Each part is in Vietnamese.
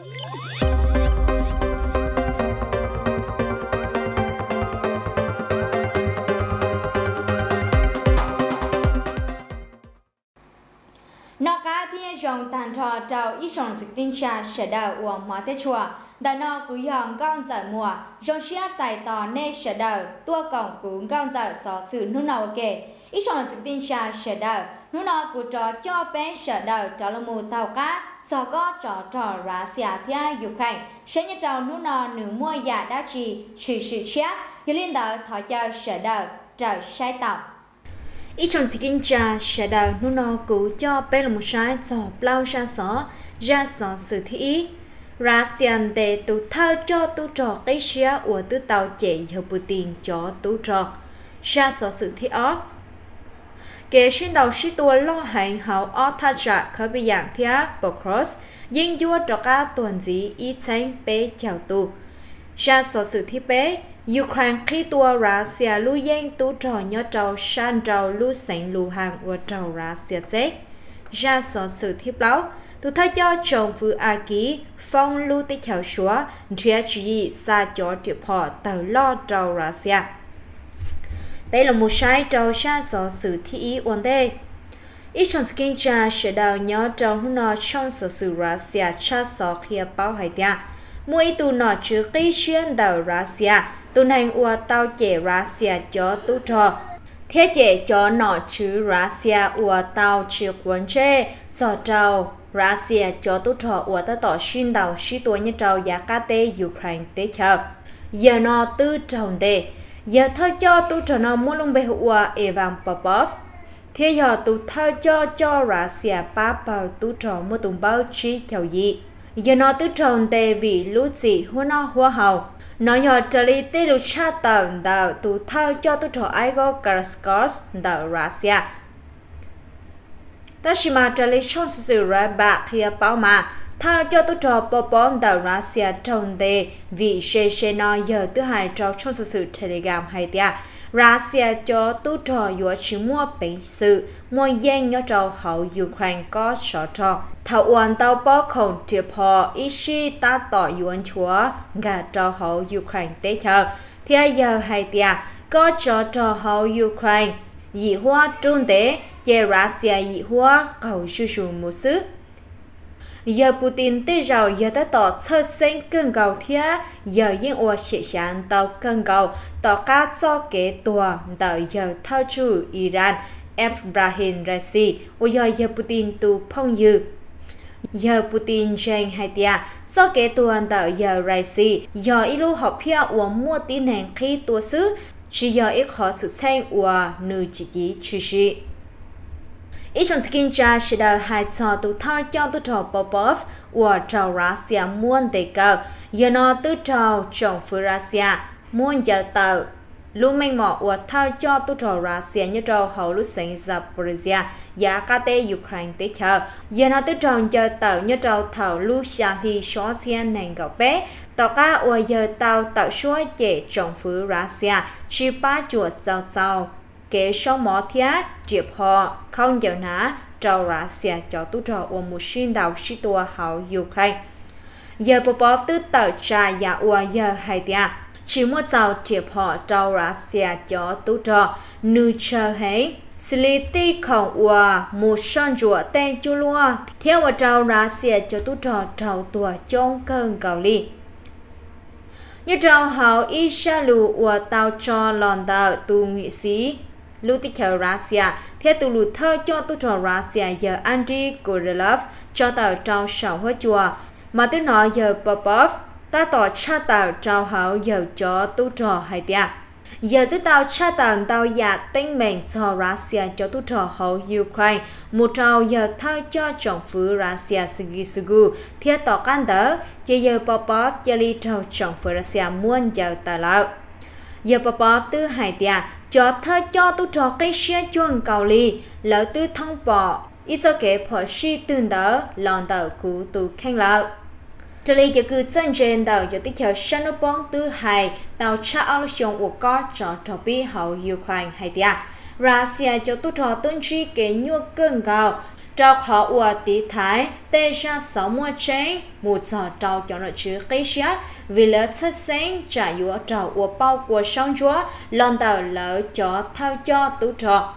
nó cá thiên dòng tàn trò trào ít dòng dịch tinh trà sẽ đầu của hóa thế chùa đã nó cú dòng con giải mùa dòng xia giải tỏ nê sẽ đầu tua cổng cú con giải xó sự nút nào kể ít dòng dịch tinh trà sẽ đầu nút nào cú trò cho bé sẽ đầu trò là mù tàu cá sau có trò Russia theo Ukraine sẽ như trò nút nào nửa mua giả đá trì sự chết như liên đạo thọ cho sẽ đầu trò sai tàu ít trong kinh trà sẽ đầu nô nô cứu cho bé là một sai cho bao ra xó sự thi Russian để tụ thao cho tụ trò cái xia của tụ tàu chạy hợp Putin cho tụ trò ra xó sự thi ó kể xuyên đầu sĩ tua lo hành hậu ó tha trả khởi bị giảm thia Bokros nhưng vua trò cá tuần gì ít xanh bé chào tụ ra xó sự thi bé Ukraine khi tua Russia lưu danh tú trò nhớ trâu san trâu lưu sánh lưu hàng của trâu Russia chết ra sở sự thiếp báo tôi thấy cho chồng phụ A ký phong lưu tích hào xóa chia chỉ xa cho tiệp họ tờ lo trâu Russia đây là một sai trâu xa sở sự thi ý ổn đề ít trong skin cha sẽ đào nhớ trâu nó trong sở sự Russia cha sở khi báo hay tia mỗi tù nọ chứa cây xuyên đầu Russia tù hành ua tao chế Russia cho tù trò thế chế cho nọ chứa Russia ua tao chứa quần chê sở trâu Russia cho tù trò ua ta tỏ xin đầu sĩ tuổi như trâu giá cá tê Ukraine tế chờ giờ nọ tư trồng tê giờ thôi cho tù trò nọ mua lông bê ua Evan Popov thế giờ tù thôi cho Russia bá bảo tù trò mua tùng bao chi chào gì giờ nó tư trồng tê vì lũ gì hoa hậu nó giờ trở lại tê lũ cha tàu đào tụ thao cho tư trò Igor Karaskos đào Russia ta chỉ mà trở lại trong sự ra bạc khi bảo mà thao cho tư trò Popon đào Russia trồng tê vì xe nó giờ thứ hai trong sự Telegram hay tia Russia cho tu trò dựa chỉ mua bệnh sự mua gian nhớ trò hậu Ukraine có sở trò thảo uẩn tàu bó khổng tiệp họ ishi ta tỏ yuan chúa gà trò hậu Ukraine tế chờ thì giờ hay tia có trò hậu Ukraine dị hoa trung tế về Russia dị hoa cầu sư một xứ giờ Putin tới rồi giờ ta tỏ sơ sinh cơn cầu thía giờ yên ua sẽ sáng tàu cơn cầu tỏ cá cho kế tùa tàu giờ thao chủ Iran Ebrahim Raisi giờ Putin tu phong dư giờ Putin tranh hai tia do kế tùa tàu giờ Raisi giờ ilu học phía ua mua tí nền khi tùa xứ chỉ giờ ít khó sự xanh ua nữ chỉ chỉ ít trong skin cha sẽ đào hai trò tụ thao cho tụ trò Popov của trò Russia muốn đề cập giờ nó tụ trò chồng phụ Russia muốn giờ tàu lưu minh mỏ của thao cho tụ trò Russia như trò hậu lúc sinh Zaporizhia giá KT Ukraine tế chờ giờ nó tụ trò giờ tàu như trò thảo lưu Shali xóa xiên nền gạo bé tàu cá ở giờ tàu tạo số chế chồng phụ Russia chỉ ba chuột giàu kế sau mỏ thía triệp họ không giờ ná trâu Russia cho tụ trò ở một xin đầu sĩ tua hậu Ukraine giờ Popov tư tờ trà giả ua giờ hay tia chỉ một giàu triệp họ trâu Russia cho tụ trò nữ chờ hết xử lý ti khổng ua một son rùa tên chu lua theo ở trâu Russia cho tụ trò trâu tua trong cơn cầu ly như trâu hậu Ishalu ua tàu cho lòn tàu tu nghị sĩ lưu tích hợp Russia theo từ lụt thơ cho tu trò Russia giờ Andriy Gorelov cho tàu trong sầu hóa chùa mà tôi nói giờ Popov ta tỏ cha tàu trao hậu giờ cho tu trò hay tia giờ tôi tàu cha tàu giả tinh mệnh cho Russia cho tu trò hậu Ukraine một trao giờ thao cho trọng phứ Russia Sigisugu theo tỏ can đỡ chỉ giờ Popov cho ly trao trọng phứ Russia muốn giờ tàu lão giờ Popov tư hai tia cho thơ cho tu trò cây xe chuông cầu ly lỡ tư thông bỏ ít cho kế phỏ si tương đỡ lòn tàu cú tu khen lợ trở lại cho cứ chân trên tàu cho tích hợp Shanopong tư hai tàu cha alusion của có trò bi hậu Ukraine hay tia Russia cho tu trò tôn trí kế nhua cơn gạo trao họ ua tí thái tê ra 6 mua chế một giờ trao cho nó chữ cây xá vì lỡ chất sáng trả yếu trao ua bao của sông chúa lon tàu lỡ cho thao cho tú trò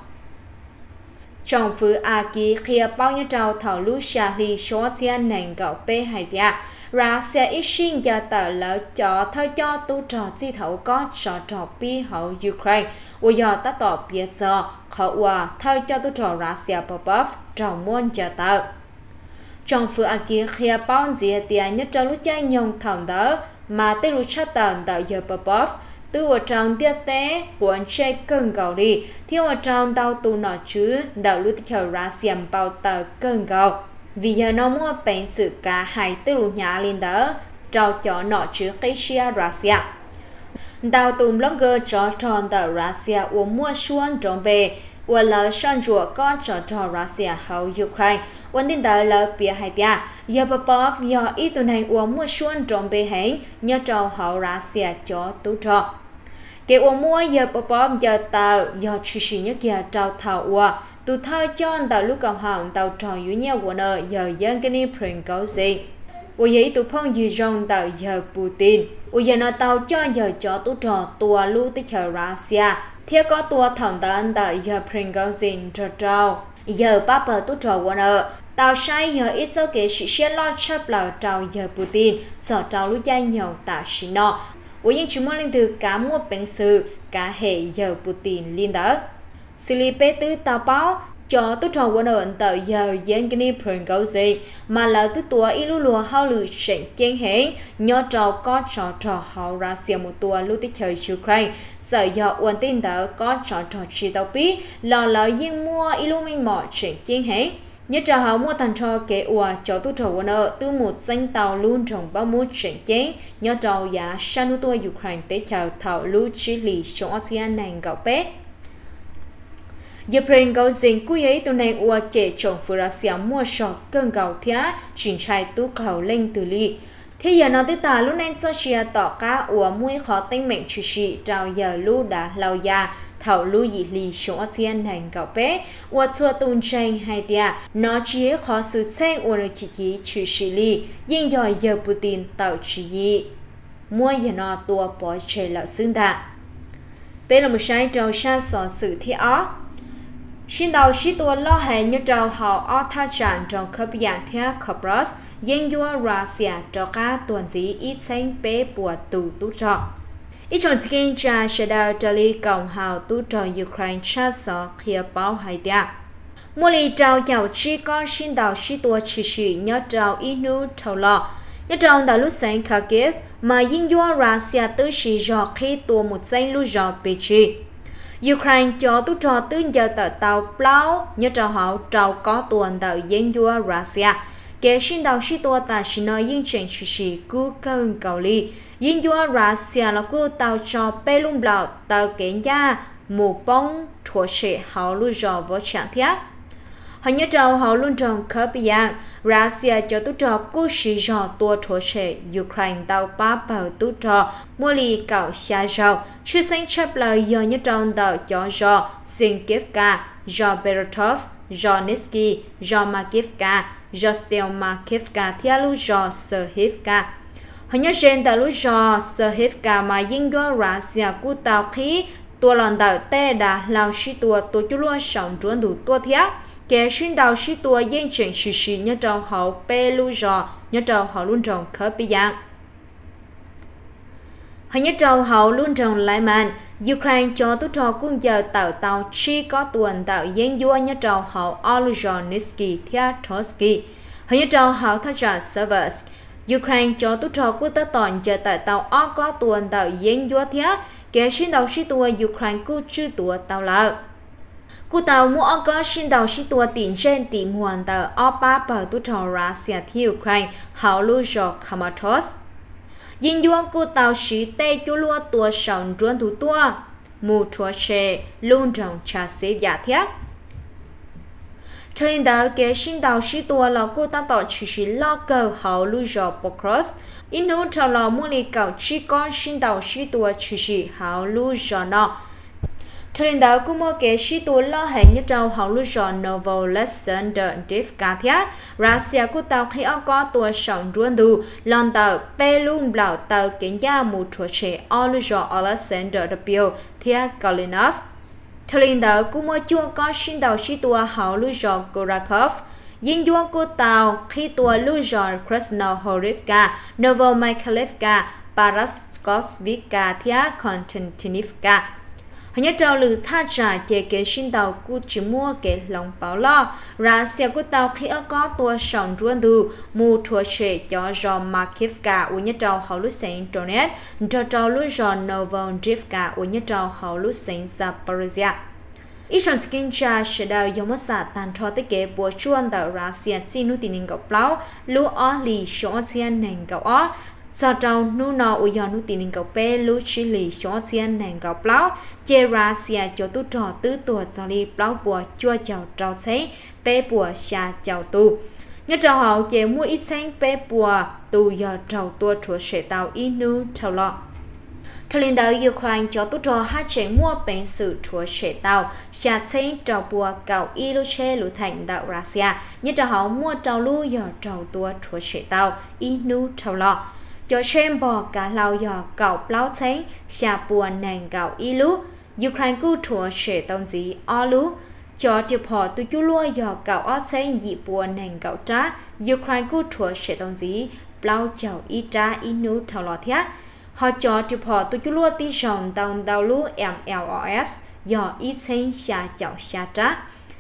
trong phứ a ký khía bao nhiêu trao thảo lũ xa lì xóa thiên nền gạo bê hay tia ra xe ít xin gia tờ lỡ cho thao cho tú trò chi thấu có trò bi hậu Ukraine ua giờ ta tỏ biết giờ khó ua thao cho tú trò Russia Popov trong môn gia tờ trong phứ a ký khía bao nhiêu tia nhất trao lũ chạy nhông thòng đỡ mà tê lũ chắc tờ đỡ giờ Popov từ ở trong tiết tế của chơi cơn gạo đi theo ở trong tàu tù nọ chứ đảo lưu tích hợp Russia bao tờ cơn gạo vì giờ nó mua bệnh sự cả hai tư lũ nhà lên đó trao cho nọ chứ cây xia Russia đào tùm blogger cho tròn tờ Russia uống mua xuân trộn về và lỡ sân chùa có cho Russia hậu Ukraine vấn tin tờ lỡ bia hai tia giờ Popov do ít tuần hành uống mua xuân trộn về hẹn nhớ trao hậu Russia cho tú trò cái uống mua giờ Popov giờ tờ do chỉ sĩ nhất kia trao thảo ua tụ thao cho tàu lúc cầu hỏng tàu trò dưới nhau của nợ giờ dân cái này Prigozhin ua giấy tụ phong dư rong tàu giờ Putin ua giờ nó tàu cho giờ cho tú trò tua lưu tích hợp Russia theo có tua thằng tận tàu giờ Prigozhin cho trao giờ Papa tú trò của nợ tàu sai giờ ít dấu kế sĩ sẽ lo chấp lào trao giờ Putin cho trao lúc chạy nhau tạo sĩ nọ ua những chúng mong lên từ cả mua bệnh sự cả hệ giờ Putin liên đó xử lý bế tư tàu báo cho tú trò quân ẩn tạo giờ dân cái này Prigozhin mà là tư tua ilu lùa hao lử sệnh chênh hến nhớ trò có trò hao Russia một tua lưu tích thời Ukraine sợ giờ uẩn tin đó có trò chi tàu bí là dân mua ilu minh mỏ sệnh chênh hến nhớ trò hao mua thành trò kế ua cho tú trò quân ở từ một danh tàu luôn trong bao mút sệnh chênh nhớ trò giá sanu tua Ukraine tế chào thảo lưu chi lì trong ASEAN nàng gạo bé Prigozhin cú ấy tụi này ua trẻ chồng phụ Russia mua sọ cơn gạo thía chuyển trai tú khẩu lên từ ly thế giờ nó tới ta lúc này cho chia tỏ cá ua muối khó tinh mệnh chủ sĩ trao giờ lu đã lâu già thảo lu dị lì trong ASEAN hành gạo bé ua chua tuôn tranh hay tia nó chỉ khó sự xem ua được chỉ chủ sĩ ly nhưng giờ giờ Putin tạo chỉ mua giờ nó tua bỏ chơi lão xương ta bên là một sai trâu sa sọ sự thế ó xin đầu sĩ tua lo hệ như trâu họ ở tha trạng trong khớp dạng theo Cyprus dân vua Russia cho cả tuần gì ít xanh bé bùa tù tú trọ ít trong kinh tra sẽ đào trả lý cộng hào tú trọ Ukraine cha sọ khía báo hai tia mua lì trâu chào chi con xin đầu sĩ tua chỉ sĩ nhớ trâu inu thầu lọ nhớ trâu đào lúc sáng Kharkiv mà dân vua Russia tư sĩ dọ khi tua một danh lưu dọ bê chi Ukraine cho tú trò tư giờ tờ tàu plau nhớ trò họ trao có tuần tàu dân vua Russia kể xin đầu sĩ tua ta xin nói dân chuyện chủ sĩ cứu cơn cầu ly dân vua Russia là cứu tàu cho bê lung blau tàu kể gia mù bông thuộc sĩ họ lưu dò vô trạng thiết họ nhớ trâu họ luôn trong khớp dạng Russia cho tú trò cứu sĩ dò tua thuộc sĩ Ukraine tàu bá bảo tú trò mua lì cạo xa rau chưa xanh chấp lời giờ nhớ trâu tàu cho dò Sinkivka dò Beretov dò Nitsky dò Makivka dò Stelmakivka theo lưu dò Serhivka họ nhớ trên tàu lưu dò Serhivka mà dân vua Russia cứu tàu khí tua lòn tàu tê đã lao sĩ tua chú luôn sống truân đủ tua thiết kẻ xuyên đầu sĩ tua dân chuyện sĩ nhớ trâu hậu bê lưu dò nhớ trâu hậu luôn trồng khớp bí dạng họ nhớ trâu hậu luôn trồng lại màn Ukraine cho tú trò quân giờ tạo tàu chi có tuần tạo dân vua nhớ trâu hậu Oluzhonitsky theo Trotsky họ nhớ trâu hậu thất trả servers Ukraine cho tú trò quân ta toàn giờ tạo tàu o có tuần tạo dân vua theo kẻ xuyên đầu sĩ tua Ukraine cứu chư tua tàu lợ cụ tàu mua có xin đầu sĩ tua tiền trên tìm hoàn tàu ở ba bờ tú trò Russia theo Ukraine hậu lưu dò Kramatorsk dân vua cụ tàu sĩ tây chú lua tua sống truân thủ tua mù chua xe luôn trong trà xếp giả thiết cho nên đó cái xin đầu sĩ tua là cụ ta tỏ chỉ sĩ lo cờ hậu lưu dò Pokros in nút cho là mua lì cầu chỉ có xin đầu sĩ tua chỉ sĩ hậu lưu dò nọ Thời điểm đó cũng một cái sĩ tố lo hệ nhất trâu học lưu trò Novo Alexander Divka thia Russia của tàu khi ở có tua sống ruộng đủ lon tàu Pelun bảo tàu kiến gia một thuộc chế ở lưu trò Alexander W thia Kalinov. Thời điểm đó cũng một chúa có sinh đầu sĩ tố học lưu trò Korakov Dinh dua của tàu khi tua lưu trò Krasnohorivka Novomykhailivka Paraskosvika thia Konstantinivka. Hanya trao lử tha trả chế kế sinh tàu của chỉ mua kế lòng báo lo Russia của tàu khi ở có tua sống ruộng đủ mù thua chế cho do Makivka của nhất trao hậu lúc sáng Donetsk cho trao lúc do Novomdrivka của nhất trao hậu lúc sáng Zaporizhia. Ít trong kinh tra sẽ đào giống một xã tàn thọ tới kế bộ chuan tàu Russia xin nụ tin gạo plau lũ ó lì số thiên nền gạo ó sau trâu nụ nọ u yonu tin gạo pe lũ chỉ lì số thiên nền gạo plau che Russia cho tu trò tứ tuột sau lì plau bùa chua chào trâu xế pe bùa xa chào tu nhớ trâu hậu che mua ít xanh pe bùa tu giờ trâu tua chúa sẽ tàu inu trâu lọ. Thời điểm đó Ukraine cho tu trò hai chuyện mua bệnh sự chúa sẽ tàu xa xanh trâu bùa cạo y lũ che lũ thành đạo Russia nhớ trâu hậu mua trâu lũ giờ trâu tua chúa sẽ tàu inu trâu lọ. Cho xem bò cả lao dò cạo plau cháy xa bùa nàng gạo y lú Ukraine cứu thua sẽ tông gì o lú cho chụp họ tụi chú lua dò cạo ó cháy dị bùa nàng gạo trá Ukraine cứu thua sẽ tông gì plau chào y trá y nú thảo lọ thác họ cho chụp họ tụi chú lua tí rồng tông đào lú MLOS dò y cháy xa chào xa trá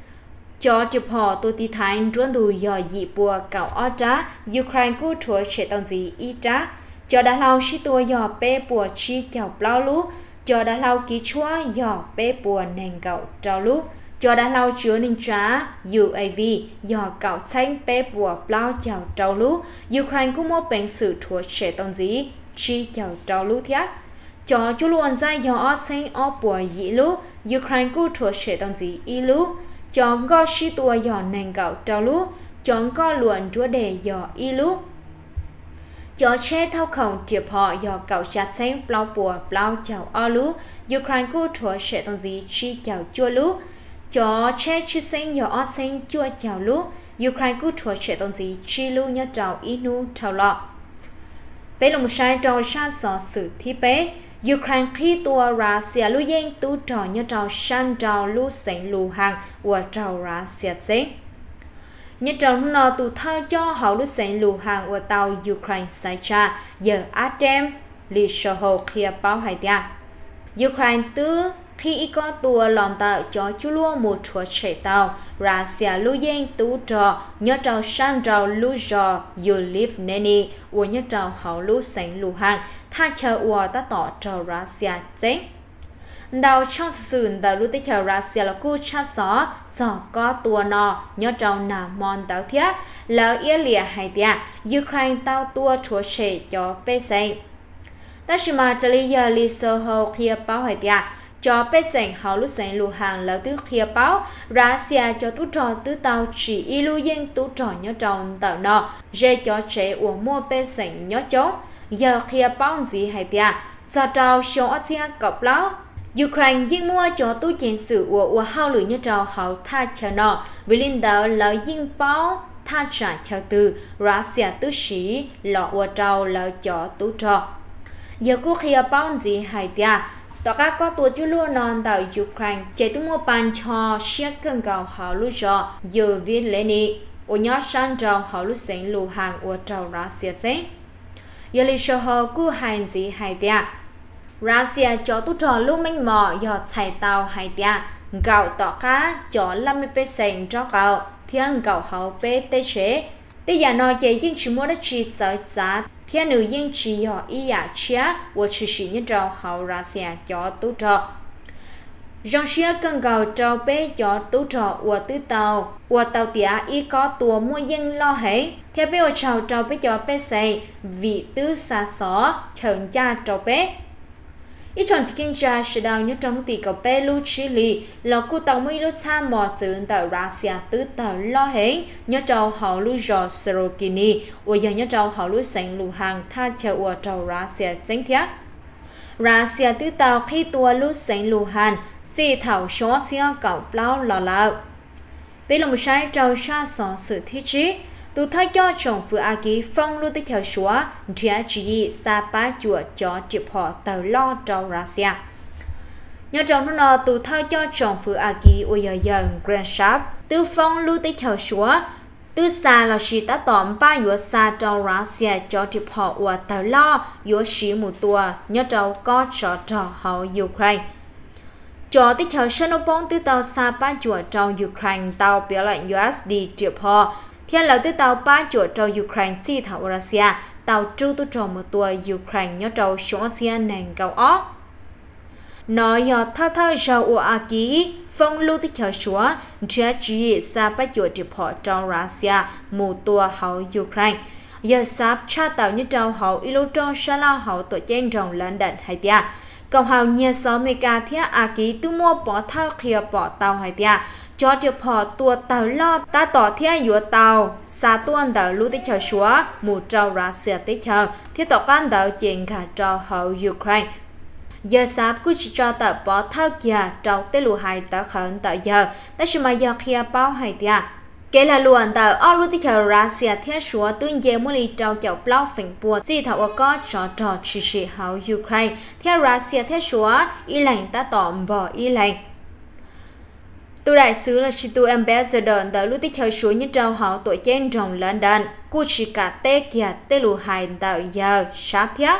cho chụp họ tôi tí thái ruộng đủ dò dị bùa cạo ó trá Ukraine cứu thua sẽ tông gì y trá cho đã lâu sĩ tua dò bê bùa chi chào plau lú cho đã lâu ký chúa dò bê bùa nền gạo trao lú cho đã lâu chứa ninh trá UAV dò cạo xanh bê bùa plau chào trao lú Ukraine cũng một bệnh sự thua sẽ tông gì chi chào trao lú thiác cho chú luôn ra dò ó xanh ó bùa dĩ lú Ukraine cũng thua sẽ tông gì y lú cho ngó sĩ tua dò nền gạo trao lú cho ngó luận chúa đề dò y lú cho che thao khổng tiệp họ do cậu chặt xanh plau bùa plau chào o lú Ukraine cứu thua sẽ tông gì chi chào chua lú cho che chi xanh do o xanh chua chào lú Ukraine cứu thua sẽ tông gì chi lú nhớ trào inu thao lọ bé lồng sai trò sa sò sự thi bé Ukraine khi tua Russia lú yên tu trò nhớ trào san trào lú xanh lù hàng của trào Russia xế nhất trong nó tụ thao cho họ lúc sáng lù hàng của tàu Ukraine sai cha giờ Artem lì sơ hồ kia báo hai tia Ukraine tư khi có tua lòn tàu cho chú lúa một chuột chạy tàu Russia lưu yên tú trò nhớ trào san trào lưu trò you live neni của nhớ trào họ lúc sáng lù hàng tha chờ của ta tỏ trào Russia chết đào trong sự đào lúc tích hợp Russia là cú chát gió có tua nọ nhớ trong nà mòn tàu thiết là yên lìa hay tia Ukraine tàu tua chúa trẻ cho bê xanh ta chỉ mà trả lý giờ lý sơ hồ kia báo hay tia cho bê xanh họ lúc xanh lù hàng là từ kia báo Russia cho tú trò tứ tàu chỉ y lưu yên tú trò nhớ trong tàu nọ dễ cho trẻ uống mua bê xanh nhớ chống giờ kia báo gì hay tia cho trao số xe cọp láo Ukraine dinh mua cho tu chiến sự của hao lửa như trào hậu tha chờ nọ với linh đạo là dinh báo tha trả theo từ Russia tư sĩ lọ của trào là cho tu trò giờ cô khi báo gì hay tia tất cả có tuổi chú luôn non tại Ukraine chạy tu mua bàn cho siết cân gạo hậu lúa cho giờ viết lên đi ở nhớ sang trào hậu lúa sáng lù hàng của trào Russia thế giờ lịch sử họ cô hành gì hay tia Russia cho tu trò lưu minh mò do chạy tàu hay tia gạo tỏ cá cho 50% cho gạo thiên gạo hậu PTC bây giờ nói về những chuyện mua đất chỉ sợ giá thiên nữ những chỉ do ý giả chia và chỉ sử như trò hậu Russia cho tu trò dòng xe cần gạo trâu bé cho tu trò và tàu tía ý có tua mua dân lo hết theo bé trâu bé cho bé xây vị tứ xa xó chợn cha trâu bé ít chọn kinh tra sẽ đào nhất trong tỷ cầu Pelu Chile là cô tàu mới lúc xa mò dưỡng tại Russia tứ tàu lo hết nhớ trâu họ lưu dò Sorokini và giờ nhớ trâu họ lưu sành lù hàng tha chờ của trâu Russia chính thiết Russia tứ tàu khi tua lưu sành lù hàng chỉ thảo số xia cậu bao lò lợ bây giờ một sai trâu xa xó sự thiết trí tụ thay cho chồng vừa a ký phong lưu tích hợp số chia chỉ sa pa chùa cho chịp họ tàu lo trâu Russia nhớ trong nó tụ thay cho chồng vừa a ký ôi giờ Grand Shop từ phong lưu tích hợp số từ xa là chỉ ta tóm ba yếu xa trâu Russia cho chịp họ và tàu lo yếu chỉ một tua nhớ trâu có cho trò hậu Ukraine cho tích hợp sân bóng từ tàu xa ba chùa trâu Ukraine tàu biểu lệnh USD chịp họ thiên là từ tàu ba chuột trâu Ukraine chỉ thảo Russia tàu tru tu trồng một tua Ukraine nhớ trâu xuống xe nền cao óc nói giờ thơ rau a ký phong lưu tích hợp số chia chỉ xa ba chuột chụp họ trâu Russia một tua hậu Ukraine giờ sắp cha tàu như trâu hậu ilu trâu sa la hậu tổ trên rồng London hay tia cộng hậu nhiều số mega thiết a ký tu mua bỏ thao kia bỏ tàu hay tia cho chụp họ tua tàu lo ta tỏ thiết yếu tàu xa tuần tàu lưu tích hợp số một trâu Russia tích hợp thiết tỏ can tàu chuyện cả trâu hậu Ukraine giờ sắp cứ chỉ cho tàu bỏ thao kia trâu tê lù hai tàu khẩn tàu giờ ta chỉ mà giờ kia bao hay tia kể là luôn tàu ở lưu tích hợp Russia thiết số tương dễ mua đi trâu chậu bao phình bùa chỉ thảo có cho trò chỉ hậu Ukraine thiết Russia thiết số y lệnh ta tóm bỏ y lệnh tu đại sứ là chỉ tu ambassador tại lúc tích hợp số như trâu hậu tuổi trên rồng London cô chỉ cả tê kia tê lù hai tạo giờ sắp thiết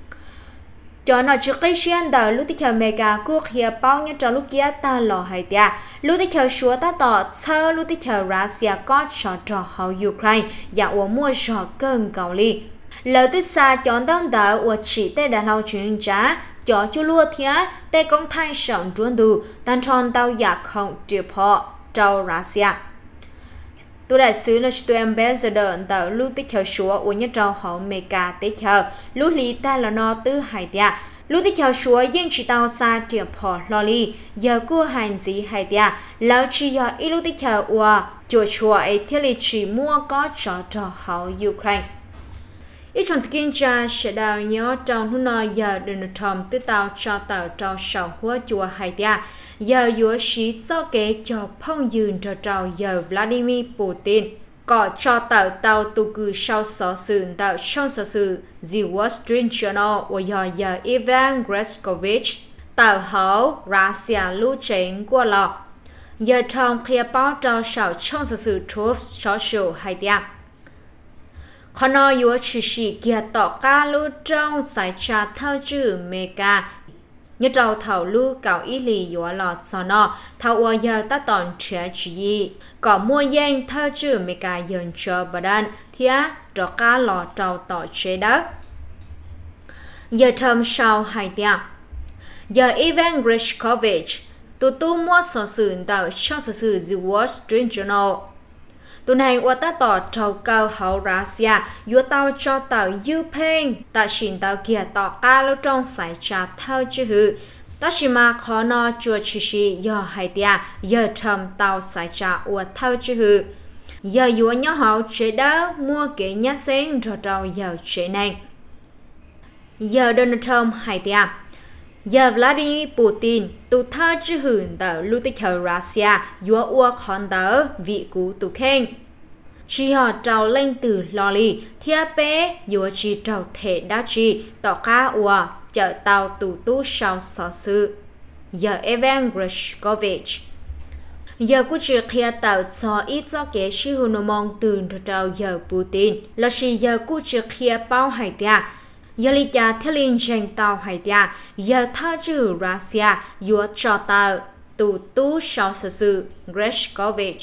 cho nó chỉ cái chuyện tại lúc tích hợp mega cô kia bao như trâu lúc kia ta lò hay tia lúc tích hợp số ta tỏ sơ lúc tích hợp Russia có cho trò hậu Ukraine và uống mua trò cơn cầu ly lời từ xa chọn đón đỡ của chỉ tê đã lâu chuyện trả cho chú lua thía tê công thay sống ruộng đủ tan tròn tàu giả không trịp họ trâu Russia tu đại sứ là tu ambassador tại lúc tích hợp số của nhất trâu hậu mega tích hợp lúc lý ta là nó từ hai tia lúc tích hợp số nhưng chỉ tàu xa trịp họ lo li giờ cô hành gì hai tia lão chỉ giờ ít lúc tích hợp của chùa ấy thiết lý chỉ mua có cho trò hậu Ukraine ít trong skin cha sẽ đào nhớ trong hôm nay giờ Donald Trump từ tàu cho tàu trâu sầu húa chùa hai tia giờ yếu sĩ do kế cho phong dường cho trâu giờ Vladimir Putin có cho tàu tu cử sau sở sự tàu trong sở sự The Wall Street Journal và giờ Ivan Greskovich tàu hậu Russia lưu trình của lọ giờ Trump khi báo trâu sầu trong sở sự Truth Social hai tia khó nói yếu chỉ kia tỏ ca lưu trong giải trả thao chữ mega như trâu thảo lưu cạo ý lì yếu lọt sau nó thảo ua giờ ta tòn trẻ chỉ có mua danh thao chữ mega dần cho bà đàn thì trò ca lọt trâu tỏ chế đó giờ thơm sau hai tiệm giờ Ivan Greskovich tu mua sở sử tạo trong sở sử The Wall Street Journal tuần này qua ta tỏ trâu cao hậu Russia yếu tàu cho tàu Ukraine ta xin tàu kia tỏ ca lưu trong giải trả thao chữ hư ta xin mà khó nó chua chỉ do hai tia giờ thầm tàu giải trả của thao chữ hư giờ yếu nhỏ hậu chế đó mua kế nhá sen rồi trâu giờ chế này giờ Donald Trump hai tia giờ Vladimir Putin tu thao chữ hư tàu lưu tích hợp Russia yếu ua khón tàu vị cú tu khen chỉ họ trào lên từ lò lì thia bé yếu chỉ trào thể đá chi tỏ ca ua chợ tàu tù tu sau sở sự giờ Evan Greskovich giờ cũng chỉ khi tàu cho ít cho kế sĩ hữu nô mong từ trào giờ Putin là chỉ giờ cũng chỉ khi bao hải tia giờ lý cha theo liên danh tàu hải tia giờ tha chữ Russia yếu cho tàu tù tu sau sở sự Greskovich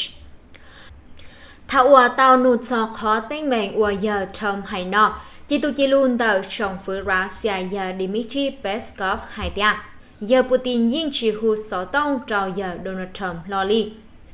thảo ua tàu nụt cho khó tên mệnh ua giờ Trump hay nọ chỉ tu chỉ luôn tàu trong phía Russia giờ Dmitry Peskov hay tia giờ Putin nhưng chỉ hút số tông trao giờ Donald Trump lo li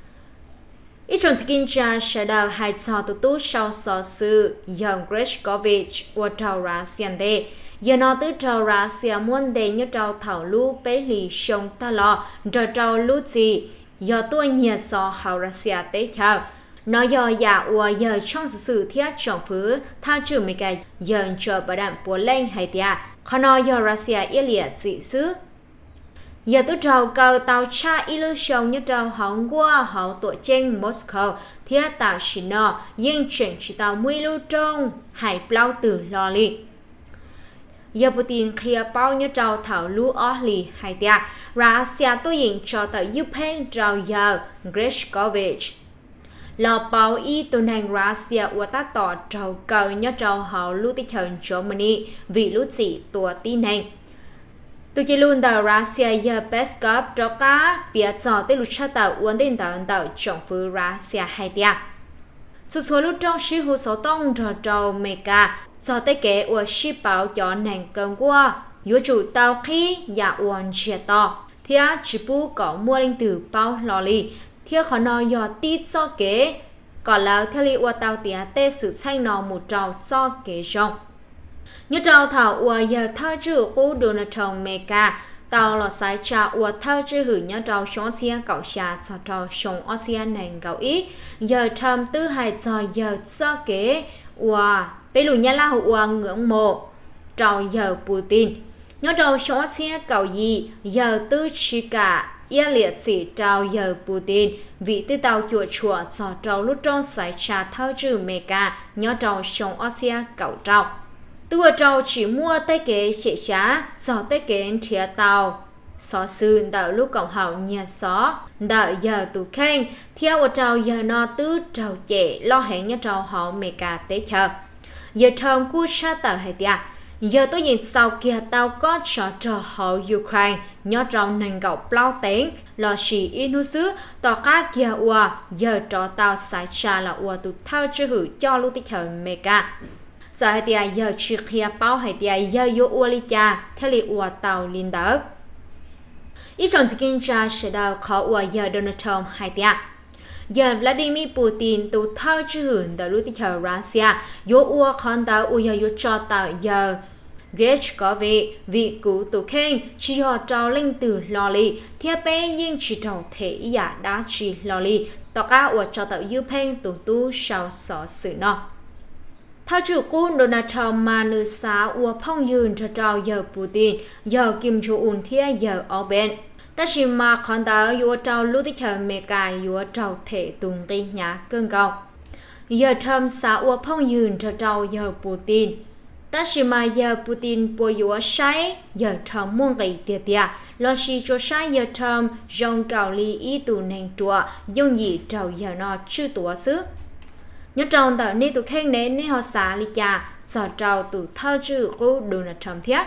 ít trong skin cha sẽ đào hai sao tu sau sở sự giờ Greskovich ua trao Russia đây giờ nó từ trao Russia muốn để như trao thảo lưu bế lì sông ta lo rồi trao lưu gì giờ tôi nhiệt so hậu Russia tế khảo nó do giả ua giờ trong sự thiết trong phía tha trừ mấy cái giờ cho bà đạm bố lên hay tia khó nói do Russia yếu liệt dị xứ giờ tôi trâu cầu tàu cha illusion như trâu hỏng qua hậu tổ trên Moscow thiết tạo xin nọ nhưng chuyển chỉ tàu mùi lưu trong hải plau từ lò li giờ Putin khía bao như trâu thảo lưu ó lì hay tia Russia tôi nhìn cho tàu Ukraine trâu giờ Grishkovich lò bao y tuần hành Russia và ta tỏ trâu cầu như trâu hậu lưu tích hờn Germany vì lưu chỉ tùa tin hành tôi chỉ luôn tàu Russia giờ Peskov cho cá biết rõ tới lúc cha tàu ổn định tàu trong phía Russia hay tia số lúc trong sự hồ số tông cho trâu Mega cho tới kế của ship báo cho nền cơn qua yếu chủ tàu khí và uốn chia to thì chỉ bu có mua linh từ bao lò lì thì khó nói do tít cho kế còn là theo lý của tàu tía tê sự tranh nó một trâu cho kế trong như trâu thảo của giờ thơ chữ của Donald Trump Mega tàu là sai trả của thơ chữ hữu nhớ trâu sống chia cậu xa cho trâu sống ở chia nền cậu ý giờ Trump tư hai cho giờ cho kế của bây lù nhà la hữu ngưỡng mộ trâu giờ Putin nhớ trâu sống chia cậu gì giờ tư chỉ cả ia liệt chỉ trâu giờ Putin vì tư tàu chuột chùa cho trâu lúc trong sai trả thơ chữ Mega nhớ trâu sống ở chia cậu trâu tôi trâu chỉ mua tay kế xệ xá cho tay kế thịa tàu xó sư đợi lúc cộng hậu nhà xó đợi giờ tù khen theo trâu giờ nó tứ trâu trẻ lo hẹn nhà trâu họ Mega tế chờ giờ thơm cú xa tàu hay tia giờ tôi nhìn sau kia tàu có cho trâu họ Ukraine nhớ trâu nền gạo plau tiếng lo xì inu xứ tỏ cá kia ua giờ trâu tàu xảy ra là ua tụ thao chữ hữu cho lúc tích hợp Mega giờ hay tia giờ chỉ khía bao hay tia giờ yo uali cha theo lý ua tàu linh đỡ ít trong kinh cha sẽ đào khó ua giờ Donald Trump hay tia giờ Vladimir Putin tụ thao chữ hữu đỡ lúc tích hợp Russia yo ua con tàu ua yo cho tàu giờ Grishkovich vị cũ tụ khen chỉ họ trao linh từ lò lì theo bé nhưng chỉ trao thể giả đã chỉ lò lì tỏ cả ua cho tàu Ukraine tụ tu sau sở sự nọ theo chủ quân Donald Trump mà nữ xã ua phong yun cho trao giờ Putin giờ Kim Jong Un thia giờ ở bên ta chỉ mà con tàu ua trao lúc tích hợp Mega ua trao thể tung đi nhà cơn cao giờ Trump xã ua phong yun cho trao giờ Putin ta chỉ mà giờ Putin bồi ua sai giờ Trump muốn cái tiệt tiệt lo chỉ cho sai giờ Trump trong cao lý ý tụ nền chùa dùng gì trao giờ nó chưa tủa xứ nhớ trong tàu ni tụ khen đến họ xả li cha cho trao tụ thơ chữ của Donald Trump thiết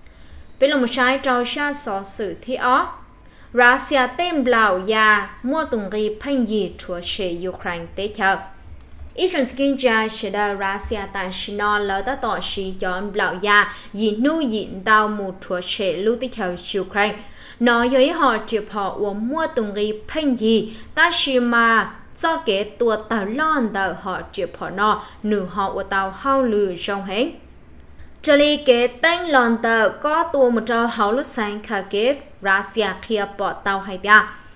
bên lòng trái trao xa xó sự thi ó Russia tên bào ya mua tùng ghi phanh gì thua chế Ukraine tế chờ ít trong kinh gia sẽ đào Russia tại Sino lỡ ta tỏ sĩ chọn bào ya vì nu diện đào một thua chế lưu tế chờ Ukraine nói với họ triệp họ uống mua tùng ghi phanh gì ta xì mà do kế tua tàu lon tàu họ chịu họ nọ nửa họ của tàu hao lử trong hết trở lý kế tên lon tàu có tua một trâu hao lúc sáng Kharkiv Russia kia bỏ tàu hay tia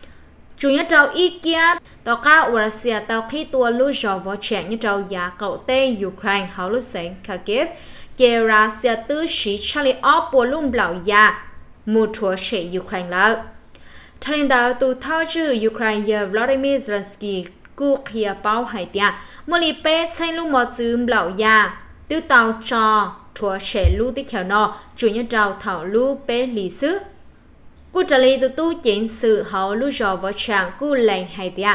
chủ nhất trâu ý kia tàu cao Russia tàu khi tua lúc gió võ trẻ như trâu giá cậu tây Ukraine hao lúc sáng Kharkiv chế Russia tư sĩ Charlie ốp bộ lung bảo ya một thua sẽ Ukraine lỡ Thành đạo tụ thao chữ Ukraine Volodymyr Zelensky cuộc khía bao hải tia một lý bế xây lúc một chữ lão ya tiêu tàu cho thua sẽ lưu tích theo nó chủ nhân trào thảo lưu bế lý sư cụ trả lý tụ tu chiến sự hậu lưu rõ vào trạng cụ lệnh hải tia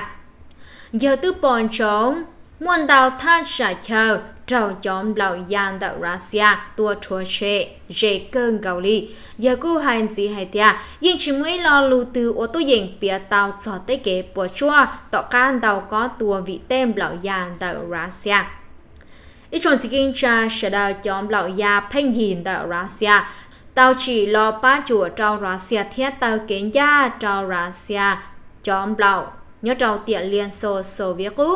giờ tư bọn trống muôn đào tha trả chờ trào chọn lão yan đạo Russia tua thua sẽ dễ cơn gạo lý giờ cụ hành gì hay tia nhưng chỉ mới lo lưu từ ô tô dành bia tàu cho tới kế bộ chua tỏ can tàu có tua vị tên lão yan đạo Russia ít trong kinh cha sẽ đào chọn lão ya phanh nhìn đạo Russia tàu chỉ lo ba chùa trao Russia thiết tàu kiến gia trao Russia chọn lão nhớ trao tiện Liên Xô Soviet cũ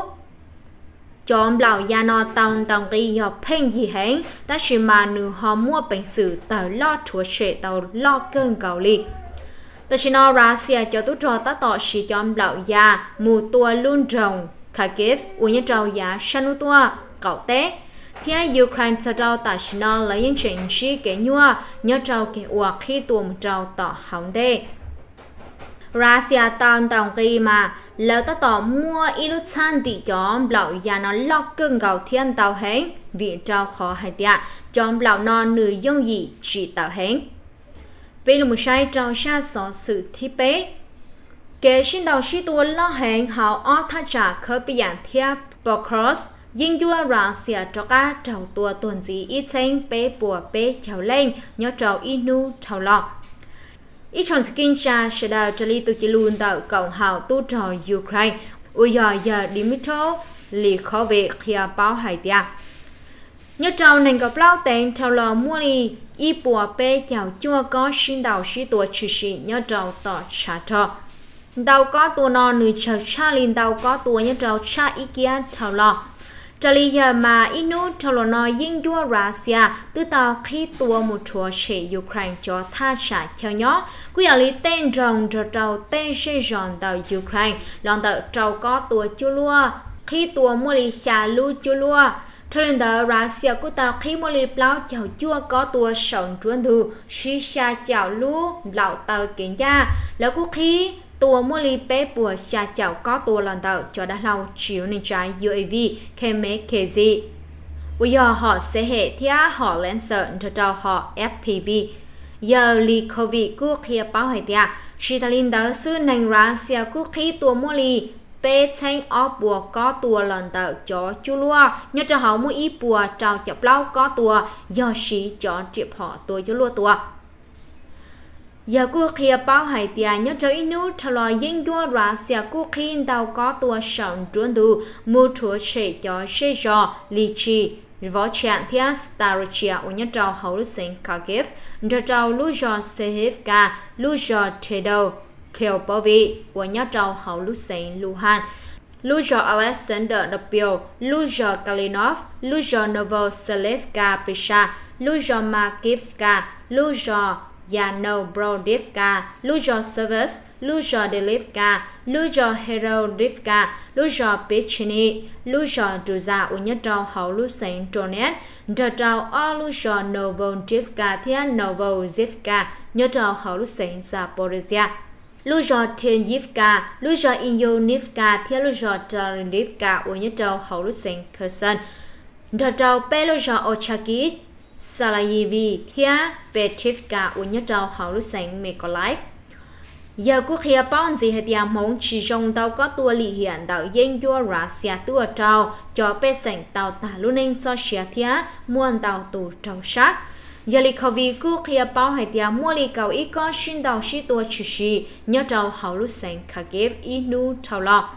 chọn lão ya nó tàu tàu ghi học phanh gì hết ta chỉ mà nửa họ mua bệnh sử tàu lo chúa trẻ tàu lo cơn gạo lì ta chỉ nói Russia cho tôi cho ta tỏ chỉ chọn lão ya mù tua luôn trồng Kharkiv u nhớ trao ya sanu tua cậu té thì Ukraine cho trao ta chỉ nói lấy những chuyện gì cái nhua nhớ trao cái uo khi tua một trao tỏ hỏng đê Russia tàu tàu kỳ mà lỡ ta tỏ mua ilu chan tỷ chóm lão già nó lọc cưng gạo thiên tàu hén vì trao khó hay tiệt chóm lão non nữ dung gì chỉ tàu hén vì là một sai trong xa số sự thi bế kế sinh đầu sĩ tua lo hẹn họ ở thả trả khởi bị dạng thiệp Bocros nhưng vua Russia cho cả trầu tua tuần gì ít xanh bế bùa bế chào lên nhớ trầu inu trầu lọ ít chọn skin cha sẽ đào cho li tu chỉ luôn tạo cộng hào tu trò Ukraine ui giờ Dmytro lì khó về khi báo hải tia nhớ trầu nền gặp lao tên trầu lò mua đi y bùa bế chào chua có sinh đầu sĩ tua chữ sĩ nhớ trầu tỏ trả trò đầu có tua nọ nữ chờ cha linh đầu có tua nhớ trầu cha ý kia trầu lò trả lý giờ mà inu trầu lò nọ yên vua Russia từ tàu khi tua một chúa chế Ukraine cho tha trả theo nhỏ quy ở lý tên rồng cho trầu tên sẽ ròn tàu Ukraine lòng tàu trầu có tua chú lua khi tua mua lý xà lưu chú lua cho nên tàu Russia của tàu khi mua lý plau chào chua có tua sống truân thù suy xa chào lưu lão tàu kiến giaแล้วก็khiตัวmua li bé bùa xa chào có tua lần tàu cho đã lâu chiếu nên trái UAV KMKZ bây giờ họ sẽ hệ thia họ Lancer cho trao họ FPV giờ li COVID của khi báo hệ thia Stalin đã sư nành Russia của khi tua mua li bé xanh ở bùa có tua lần tàu cho chú lua nhớ cho họ mua ý bùa trao chập lâu có tua do sĩ cho triệp họ tua chú lua tua giờ cuộc khi báo hải tia nhớ cho inu thà lo yên vua Russia cuộc khi tàu có tua sống truân đủ mua chúa sẽ cho sẽ cho lichi võ trạng thia Starachia ở nhớ trâu hậu lúc sinh Kharkiv nhớ trâu lúc cho Sehivka lúc cho Tedo Khelpovi ở nhớ trâu hậu lúc sinh Luhan lúc cho Alexander Dopio lúc cho Kalinov lúc cho Novoselivka Prisha lúc cho Makivka lúc cho Yano Brodivka, Lujo Service, Lujo Delivka, Lujo Herodivka, Lujo Pichini, Lujo Duza u nhất trâu hậu lu sinh Tronet, trâu trâu o Lujo Novodivka thiên Novozivka, nhất trâu hậu lu sinh Zaporizhia. Lujo Tienivka, Lujo Ionivka thiên Lujo Tarinivka u nhất trâu hậu lu sinh Kherson, trâu trâu Pelujo Ochakit, Salayevi thia Petivka u nhất trâu hậu lúc sinh Mykolaiv giờ quốc hiệu bao gì hệ tiệm mong chỉ trong tàu có tua lì hiện tàu yên vua Russia tua trâu cho pe sảnh tàu tả luôn nên cho xe thia muôn tàu tù trâu sát giờ lì khẩu vị quốc hiệu bao hệ tiệm mua lì cầu ít có xin tàu sĩ tua chỉ sĩ nhất trâu hậu lúc sinh Kharkiv inu trâu lọ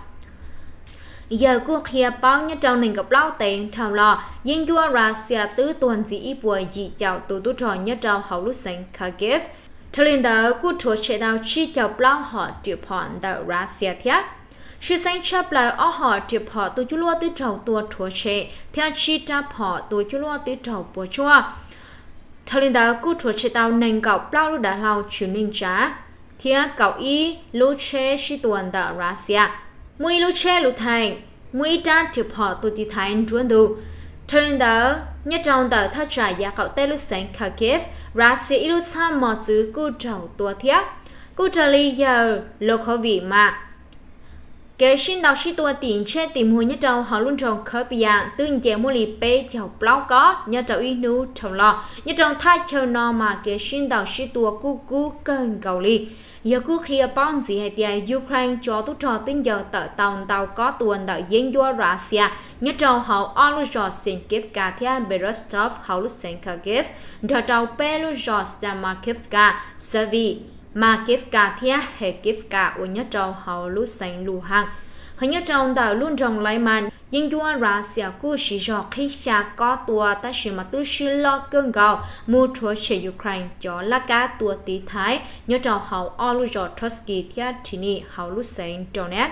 giờ quốc hiệu bao nhất trâu nền gặp lao tiền trâu lọ yên vua Russia tứ tuần gì ít bùa gì chào tù tú trò nhất trâu hậu lúc sinh Kharkiv cho nên đó quốc chúa chế đào chi chào bao họ triệp họ tại Russia thiết sự sinh chấp lại ở họ triệp họ tù chú lúa tứ trâu tua chúa chế theo chi chấp họ tù chú lúa tứ trâu bùa chúa cho nên đó quốc chúa chế đào nền gặp bao đã lâu chuyển nên trả theo cậu ý lúa chế chi tuần tại Russia mỗi lúa chế lúa thành mỗi trang triệp họ tù tì thành truân đủ cho nên đó nhất trong tờ thắt trả giá cậu tê lúc sáng Kharkiv Russia ít lúc tham mò chứ cô trầu tua thiết cô trả lý giờ lộc khẩu vị mà kế sinh đọc sĩ tua tiền chế tìm hồi nhất trong họ luôn trồng khởi bị dạng tương dễ mua lì bê chầu blau có nhất trong inu trồng lò nhất trong thay chờ nó mà kế sinh đọc sĩ tua cú cơn cầu ly giờ cứ khi bao gì hay thì Ukraine cho tu trò tin giờ tàu có tuần đạo diễn vua Russia nhất trong họ Oluzho Sinkivka theo Berostov họ lúc sinh Kharkiv rồi tàu Peluzho Stamakivka Servi Makivka theo Hekivka ở nhất trong họ lúc sinh Luhan họ nhất trong tàu luôn trồng lại màn nhưng vua Russia cứ chỉ cho khi xa có tua ta chỉ mà tư sư lo cơn gạo mua chúa chế Ukraine cho lá cá tua tí thái nhớ trong hậu Oluzho Trotsky theo Tini hậu lúc sinh Donetsk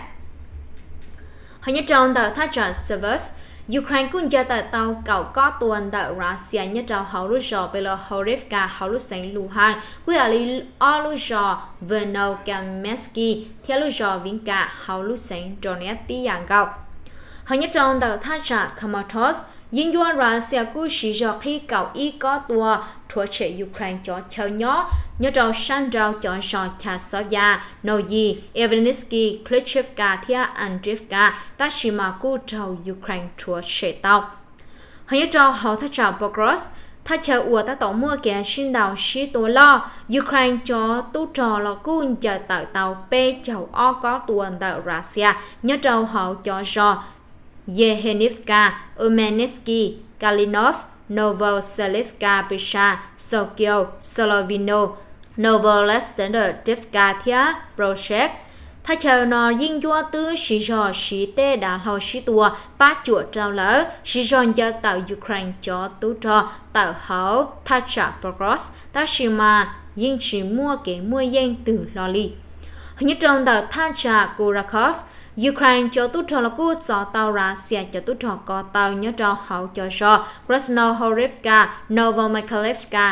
họ nhất trong tàu thác trả Service Ukraine cũng cho tàu cậu có tuần tại Russia nhất trong hậu Oluzho Belohorivka hậu lúc sinh Luhan quy ở lý Oluzho Vernokamensky theo Oluzho Vinka hậu lúc sinh Donetsk tí dạng gạo họ nhất trong tàu thác trả Kramatorsk ยิ่งยัวรัสเซียกู้สีจอขี้เก่าอีก็ตัวทัวเชยูเครนจอเชลย้อยอดเราชันเราจอชอคาซอยาโนยีเอเวนิสกีคลิชิฟกาเทียอันดริฟกาตาชิมากู้เจ้ายูเครนทัวเชเตาให้ยอดเราเขาทัชจาโปรกรสถ้าเชอวัวตาต่อมัวแกชินดาวชีตัวล่อยูเครนจอตู้จอลอกุนจะเต่าเต่าเป้เจ้าอ้อก็ตัวเต่ารัสเซียยอดเราเขาจอชอเยเฮนิฟกาอุเมเนสกีกาลินอฟโนโวเซลิฟกาปิชาโซเกียวสโลวิโนโนโวเลสเตนเดอร์ดิฟกาเทียโปรเชกถ้าเชอนอยิ่งยัวตื้อชิจอชิเตดาลอชิตัวป้าจวดเจ้าเหลอชิจอนจะเต่ายูเครนจอตู้จอเต่าเขาทัชชาโปรกรสตาชิมายิ่งชิมัวเก๋มัวเย่งตื่นลอลีhình như trong tờ Tha Cha Kurakov Ukraine cho tút trò là cú cho tàu Russia cho tút trò có tàu nhớ trò hậu cho so Krasnohorivka, Novomykhailivka,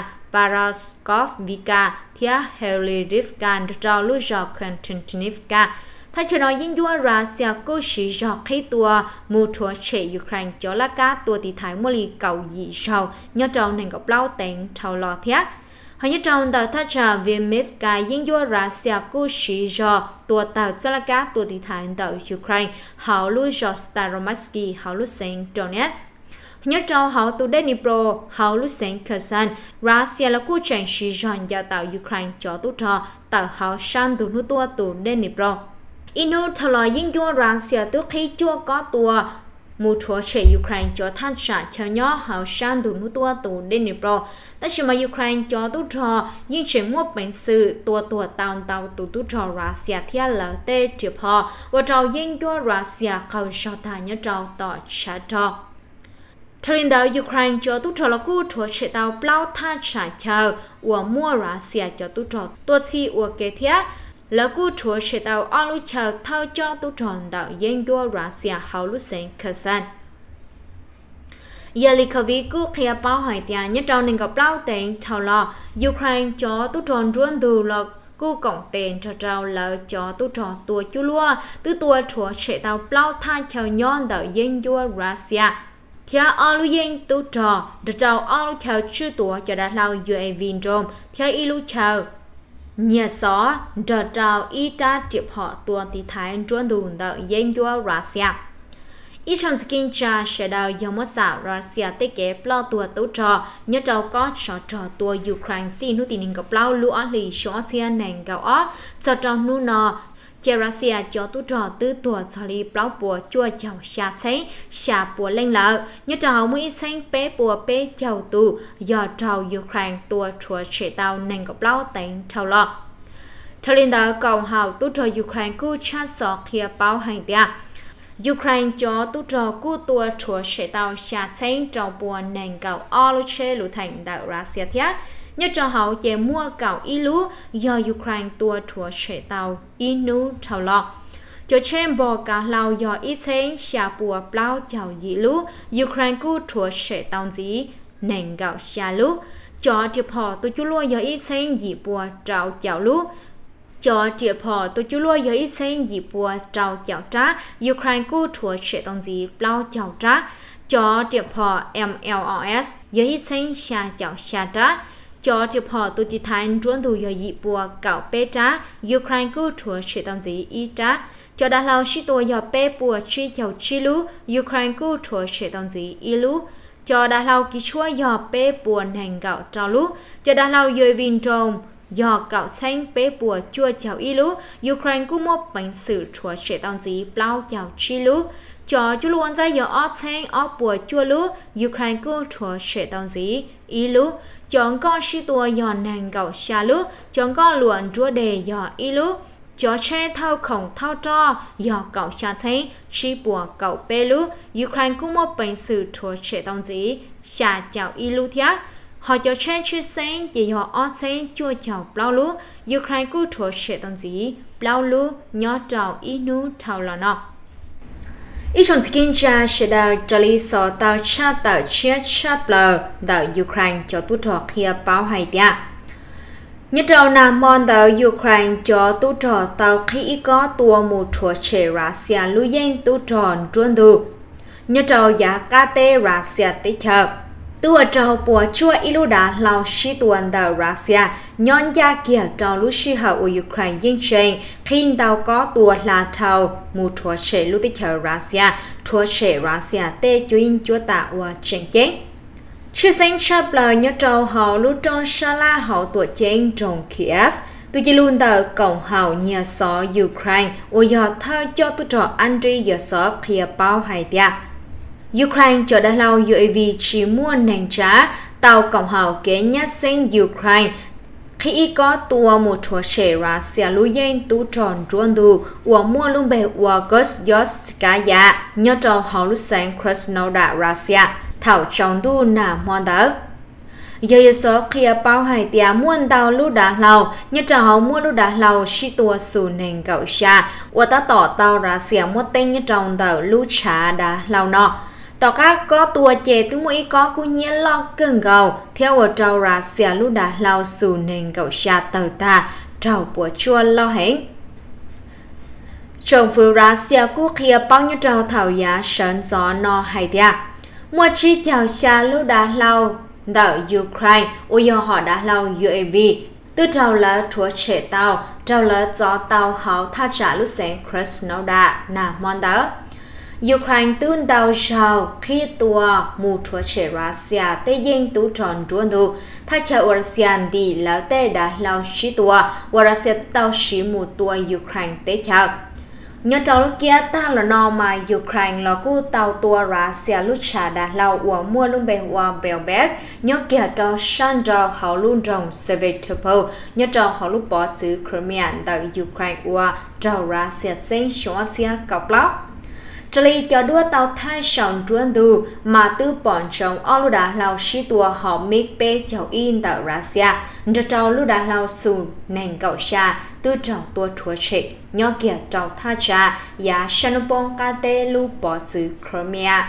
Paraskovivka, Thia Helirivka trò lưu trò Konstantinivka. Thay cho nói những vua Russia cố sĩ trò khi tua mù thua chế Ukraine cho là cá tua thì thái mua lì cầu dị sầu nhớ trò nên gặp lâu tên thầu lò thiết. Hình như trong tờ Tha Cha Vimivka những vua Russia cố sĩ trò tua tàu cho là cá tua thì thái tàu Ukraine hậu lưu trò Staromatsky hậu lưu sen Donetsk. Nhớ trong hậu tu Dnipro hậu lưu sen Kherson Russia là cố tranh sĩ tròn cho tàu Ukraine cho tu trò tàu hậu san tu nút tua tu Dnipro. Inu thảo lời những vua Russia từ khi chưa có tua mù thua chế Ukraine cho Tha Cha theo nhỏ hậu san tu nút tua tu Dnipro. Tại sao mà Ukraine cho tu trò những chế mua bệnh sự tua tàu tu trò Russia theo lời tê tiếp họ và trò những vua Russia cầu cho ta nhớ trò tỏ trả trò. Thời điểm đó Ukraine cho tu trò là cú thua chế tàu bao Tha Cha theo và mua Russia cho tu trò tua chi và kế thiết là cú thua chế tàu ở lúc chờ thao cho tu tròn đạo dân vua Russia hậu lúc sen Kherson. Yelikovic cú kia bao hỏi tiền nhất trong nên gặp lao tiền thảo lò Ukraine cho tu tròn ruộng đủ là cú cộng tiền cho trao là cho tu tròn tua chú lúa từ tua thua chế tàu bao Tha theo nhon đạo dân vua Russia. Theo ở lúc dân tu trò được trao ở lúc chờ chư tua cho đã lao UAV drone theo y lúc chờ nhà xó đợt trào y tra tiếp họ tuần thì thái truân đùn đợi dân vua Russia. Y trong skin cha sẽ đào dòng mất xảo Russia tế kế plau tua tấu trò nhớ trào có trò tua Ukraine xin nụ tình gặp plau lũ ở lì xó xiên nền gạo ó cho trong nụ nọ chế Russia cho tu trò tư tua cho lì plau bùa chua chào xa xấy xa bùa lên lợ nhớ trào mũi xanh bế bùa bế chào tù do trào Ukraine tua chua chế tàu nền gặp plau tên trào lọ. Thời điểm đó cầu hào tu trò Ukraine cú chát sọ kia báo hành tia Ukraine cho tu trò cú tua chua chế tàu xa xấy trào bùa nền gạo ó lô chê lũ thành đạo Russia thiết nhớ cho họ chế mua gạo y lú do Ukraine tua chua chế tàu y nú thảo lọ. Cho chém bò cả lao do ít xấy xa bùa plau chào dị lú Ukraine cú chua chế tàu dĩ nền gạo xa lú. Cho tiếp họ tu chú lua do ít xấy dị bùa trào chào lú. Cho tiếp họ tu chú lua do ít xấy dị bùa trào chào trá Ukraine cú chua chế tàu dĩ plau chào trá. Cho tiếp họ MLRS do ít xấy xa chào xa trá. Cho tiếp họ tu tí thái ruộng đủ do dị bùa cạo bê trá Ukraine cú chua chế tàu dĩ y trá. Cho đã lao sĩ tùa do bê bùa chi chào chi lú Ukraine cú chua chế tàu dĩ y lú. Cho đã lao ký chúa do bê bùa nền gạo trao lú. Cho đã lao dời vinh trông do gạo xanh bê bùa chua chào y lú Ukraine cú một bánh sử chua chế tàu dĩ plau chào chi lú. Cho chú luôn ra do ớt xanh ớt bùa chua lú Ukraine cú chua chế tàu dĩ y lú. Chọn con sĩ tùa do nền gạo xa lú. Chọn con luận chúa đề do y lú. Cho che thao khổng thao trò do cậu xa thấy chi bùa cậu bê lú Ukraine cũng một bệnh sự chua chế tông dĩ xa chào y lú thiết. Họ cho che chư xanh chỉ do ớt xanh chua chào plau lú Ukraine cũng chua chế tông dĩ plau lú nhó trào y nú thao lò nọ. Ý trong skin cha sẽ đào trả lý sọ tàu cha tàu chia chạp lờ đào Ukraine cho tu trò kia báo hay tia. Nhất trào nàm mòn đào Ukraine cho tu trò tàu khi có tua mù trò chế Russia lưu danh tu trò truân đủ. nhớ trâu giá cá tê Russia tích hợp. Tua trâu bùa chua ilu đã lao shi tuần đầu Russia, nhon gia kia trâu lúc shi hậu ở Ukraine yên trình, khi tàu có tua là thầu, mù thua chế lúc tích hợp Russia, thua chế Russia tê chuyên chúa tạ và trình chế. Sư sinh chấp lời nhớ trâu hậu lúc trong xa la hậu tuổi chênh trong Kiev, tôi chỉ luôn tờ cổng hậu nhà xó Ukraine, ở giờ thơ cho tôi trò Andriy giờ xó khía bao hay tiạ. Ukraine cho đã lâu UAV chỉ mua nền trả tàu cộng hậu kế nhất sinh Ukraine khi có tua một thua trẻ Russia lưu danh tu tròn ruộng đủ của mua luôn bề của Gosyoskaya nhớ trâu hậu lúc sáng Krasnodar Russia thảo trong tu nà mòn đỡ. Giờ số khi bao hải tia muôn tàu lúc đã lâu nhớ trâu hậu mua lúc đã lâu si tua xù nền cậu xa và ta tỏ tàu Russia một tên nhớ trâu tàu lúc trả đã lâu nọ. Tỏ các có tua chè từ mỗi có cú nhiên lo cưng gầu theo ở trâu Russia lúc đã lao xù nền cậu xa tàu ta trâu bùa chua lo hẹn. Trong phương Russia cú khía bao nhiêu trâu thảo giá sơn gió no hay thịa. Một chi chào xa lúc đã lao đảo Ukraine ôi do họ đã lao UAV. Từ trâu là thua trẻ tàu, trâu là gió tàu hảo tha trả lúc sáng Krasnodar nà mòn đỡ. Ukraine tương tàu sau khi tua mù thua trẻ Russia tê yên tú tròn ruộng đủ thay cho Russia đi lão tê đã lao xí tua và Russia tàu xí mù tua Ukraine tê chào nhớ trâu lúc kia ta là nó mà Ukraine là cú tàu tua Russia lúc trả đã lao và mua luôn bề hoa bèo bét nhớ kia trâu san trâu hậu luôn rồng Sevastopol nhớ trâu hậu lúc bỏ chữ Crimea tại Ukraine và trâu Russia trên xóa xe cọc lóc. Trả lý cho đua tàu thai sòng ruộng đủ mà tư bọn chồng ở lúc đã lao xí tua họ mít bê chào in tại Russia cho trâu lúc đã lao xù nền cậu xa tư trò tua thua trị nhỏ kia trâu tha cha và Shanopon KT lưu bỏ chữ Crimea.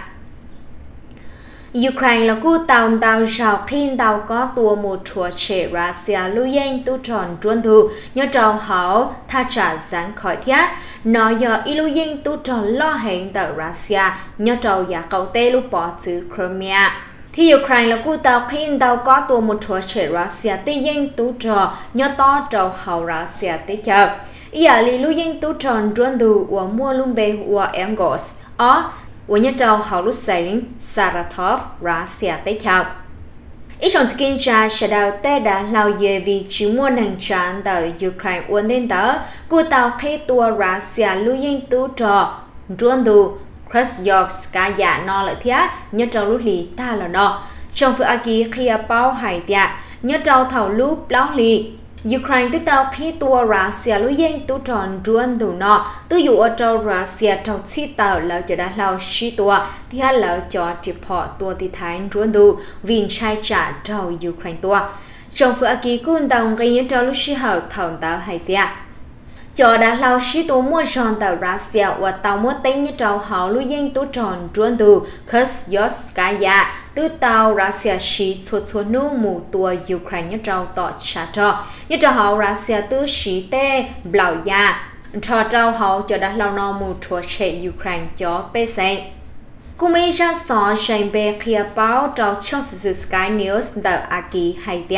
Ukraine là cú tàu sau khi tàu có tua một thua trẻ Russia lưu danh tu tròn ruộng đủ nhớ trâu hảo tha trả sáng khỏi thiết nó giờ lưu danh tu tròn lo hẹn tại Russia nhớ trâu giả cầu tê lúc bỏ chữ Crimea. Thì Ukraine là cú tàu khi tàu có tua một thua trẻ Russia tê danh tu trò nhớ to trâu hảo Russia tê chờ. Ý lưu danh tu tròn ruộng đủ của mua luôn bề của Engels ở của nhớ trâu hậu lúc sáng Saratov Russia tế chào. Ít trong kinh tra sẽ đào tê đã lao về vì chỉ mua nền tràn tại Ukraine ổn định tớ của tàu khi tua Russia lưu yên tú trò ruộng đủ Krasyoskaya nó lợi thiết nhớ trâu lúc lì ta là nó. Trong phương aki khi bao hải tiạ nhớ trâu thảo lúc lão lì Ukraine tức tàu khi tua Russia lưu yên tú tròn ruộng đủ nó tôi dụ ở trâu Russia trâu chi tàu lão cho đã lao xí tua thì hắn lão cho trực họ tua thì thái ruộng đủ vì trai trả trâu Ukraine tua trong phương aki cun đồng gây nhớ trâu lúc xí hậu thòng tàu hay tiạ cho đã lao xí tua mua tròn tàu Russia và tàu mua tên như trâu hậu lưu yên tú tròn ruộng đủ Kuzyoskaya từ tàu Russia xí xuất nu mù tua Ukraine như trâu tỏ trả trò như trâu hậu Russia từ xí tê blau ya cho trâu hậu cho đã lao no mù thua trẻ Ukraine cho bê xe. Cùng ý ra xó dành bê khía báo trâu trong sự Sky News tàu Aki hay tiạ.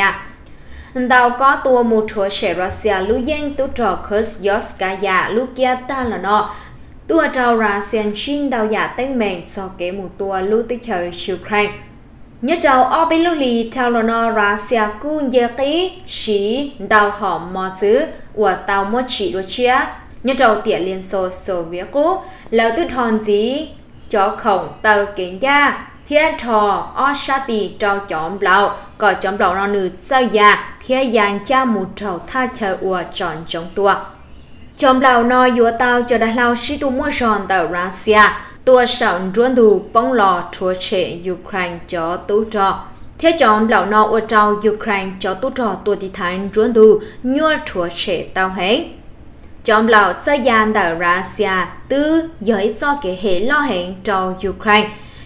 Tàu có tua mù thua trẻ Russia lưu danh tu trò Kuzyoskaya lưu kia ta là nó tua trâu Russia xin tàu giả tên mệnh cho kế mù tua lưu tích thời Ukraine. Nhớ trâu ở bên lưu lì trâu là nó Russia cũng dễ ký xí tàu họ mò chứ và tàu mò chỉ đua chia nhớ trâu tiện Liên Xô Xô Viết cũ là tư thòn gì cho khổng tàu kiến gia thiên thò ở sát tì trâu chóm blau có chóm blau nó nữ sao già thiên dàn cha một trâu tha chờ và tròn trong tua chóm blau nó dùa tàu cho đã lao xí tu mua tròn tàu Russia tua sẵn ruộng đủ bóng lò thua trẻ Ukraine cho tú trò. Thế chọn lão nọ ở trao Ukraine cho tú trò tua thị thành ruộng đủ nhua thua trẻ tàu hết. Chọn lão cho gian đảo Russia tư giới do kể hệ lo hẹn cho Ukraine.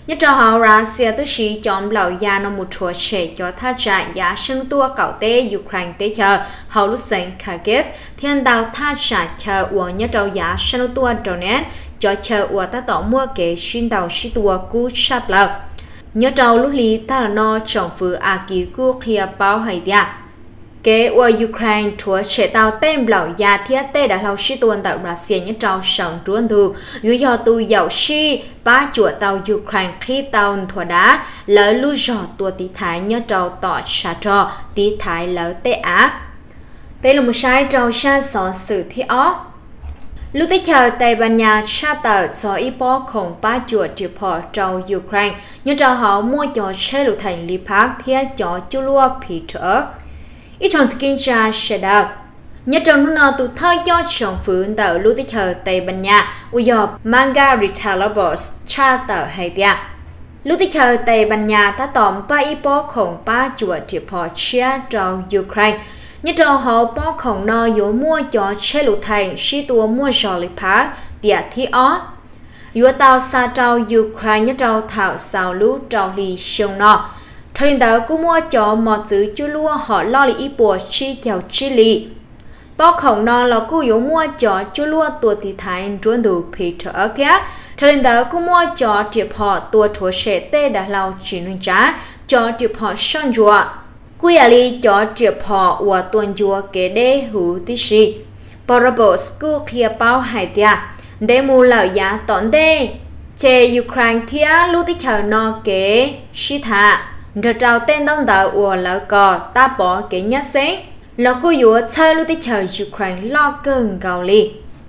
nhất trò họ Russia tức sĩ chọn lão gia nó một chúa trẻ cho tha trả giá sân tua cạo tế Ukraine tế chờ hậu lúc sáng Kharkiv thiên đào tha trả chờ của nhất trò giá sân tua Donetsk cho chờ của ta tỏ mua kế xin đào sĩ tua cú sắp lợp nhất trò lúc lý ta là nó trọng phứ à ký của kia báo hay đia kế của Ukraine chúa trẻ tàu tên lão gia thiết tế đã lao sĩ tuần tại Russia nhất trao sống truân thu dưới do tu dạo sĩ ba chúa tàu Ukraine khi tàu thua đá lỡ lưu rõ tua tí thái nhất trao tỏ xa trò tí thái lỡ tế á đây là một sai trao xa xó sự thi ó lúc tích chờ Tây Ban Nha xa tờ cho ý bó khổng ba chúa triều phỏ trao Ukraine nhất trao họ mua cho chế lụ thành lý phát thiết cho chú lua Peter ít trong skin cha sẽ đào nhất trong lúc nào tụ thao cho chồng phương tờ lưu tích hợp Tây Ban Nha uy dọc manga retailables cha tờ hay tia lưu tích hợp Tây Ban Nha ta tóm ba ý bó khổng ba chùa triệp họ chia trong Ukraine nhất trong họ bó khổng no yếu mua cho chế lụ thành sĩ tua mua giò lý phá tiệt thi ó yếu tàu xa trong Ukraine nhất trong thảo sao lũ trong lì sông no thời đó cũng mua cho một chữ chú lúa họ lo lý bùa chi chào chi lì bao khổng nó là cô yếu mua cho chú lúa tua thì thái ruộng đủ Peter ở kia thời đó cũng mua cho tiệp họ tua thua sẽ tê đã lao chỉ nên trả cho tiệp họ son rùa quy à li cho tiệp họ và tuần rùa kế đê hữu tí sĩ Barabos cô kia bao hải tia để mua lão giá tổn đê chê Ukraine thia lưu tích hợp nó kế sĩ thả rồi trao tên đông đạo của lão cò ta bỏ cái nhát xế là cô dùa chơi lưu tích hợp Ukraine lo cơn gạo li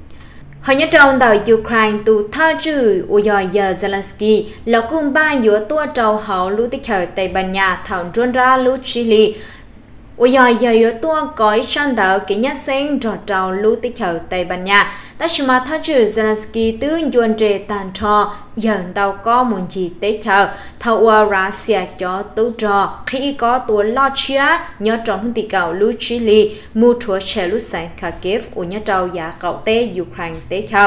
họ nhớ trong đạo Ukraine tụ tha trừ của giờ Zelensky là cùng ba dùa tua trâu hậu lưu tích hợp Tây Ban Nha thảo trôn ra lưu Chile của giờ tua cõi sang đạo cái nhát xế rồi trâu lưu tích hợp Tây Ban Nha ta chỉ mà tha trừ Zelensky tứ yuan trề tàn trò dần tàu có một gì tế thờ thầu qua Russia cho tú trò khi có tuổi lo chia nhớ trong tỷ cầu lưu Chile mua thua trẻ lưu sáng Kharkiv của nhớ trâu giá cậu tế Ukraine tế thờ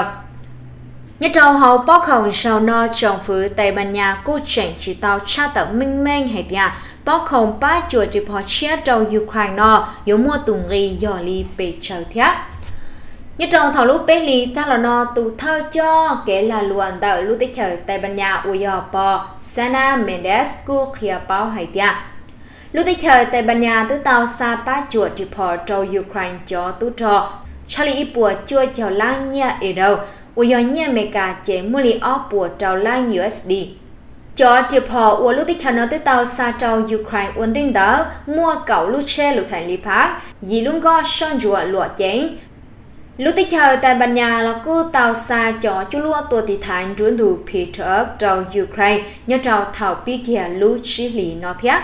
nhớ trâu hậu bó khổng sau no trong phứ Tây Ban Nha cô chẳng chỉ tàu cha tàu minh mênh hay tia bó khổng ba chùa chỉ bỏ chia trâu Ukraine no yếu mua tùng ghi dò ly bề chờ thiết như trong thảo lúc bé lì ta là nó tụ thao cho kể là luận đạo lúc tích hợp Tây Ban Nha Uyopo Sana Mendes của kia báo hay tia lúc tích hợp Tây Ban Nha từ tàu xa ba chuột chỉ bỏ trâu Ukraine cho tú trò Charlie ít bùa chua chào lang nha ở đâu Uyo nha mẹ cả chế mua li ốp bùa trâu lang USD cho chỉ bỏ của lúc tích hợp nó từ tàu xa trâu Ukraine ổn định đó mua cậu lúc xe lúc thành lý phá vì luôn có son rùa lụa chén lúc tích hợp Tây Ban Nha là cô tàu xa cho chú lúa tua thị thành ruộng đủ Peter trâu Ukraine nhớ trâu thảo bí kia lúc Chile nó thiết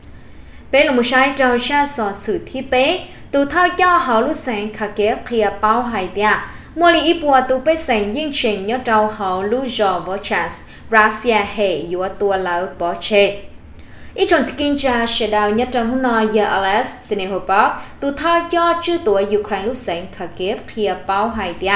bé là một sai trâu xa so sự thi bé từ thao cho họ lúc sáng Kharkiv kia bao hải tia mua lý ít bùa từ bé sáng yên trình nhớ trâu họ lúc giò vô chance Russia hệ yếu tua lão bỏ chê ít trong skin cha sẽ đào nhất trong hôm nay giờ Alex Sinehopok từ thao cho chư tuổi Ukraine lúc sáng Kharkiv kia bao hải tia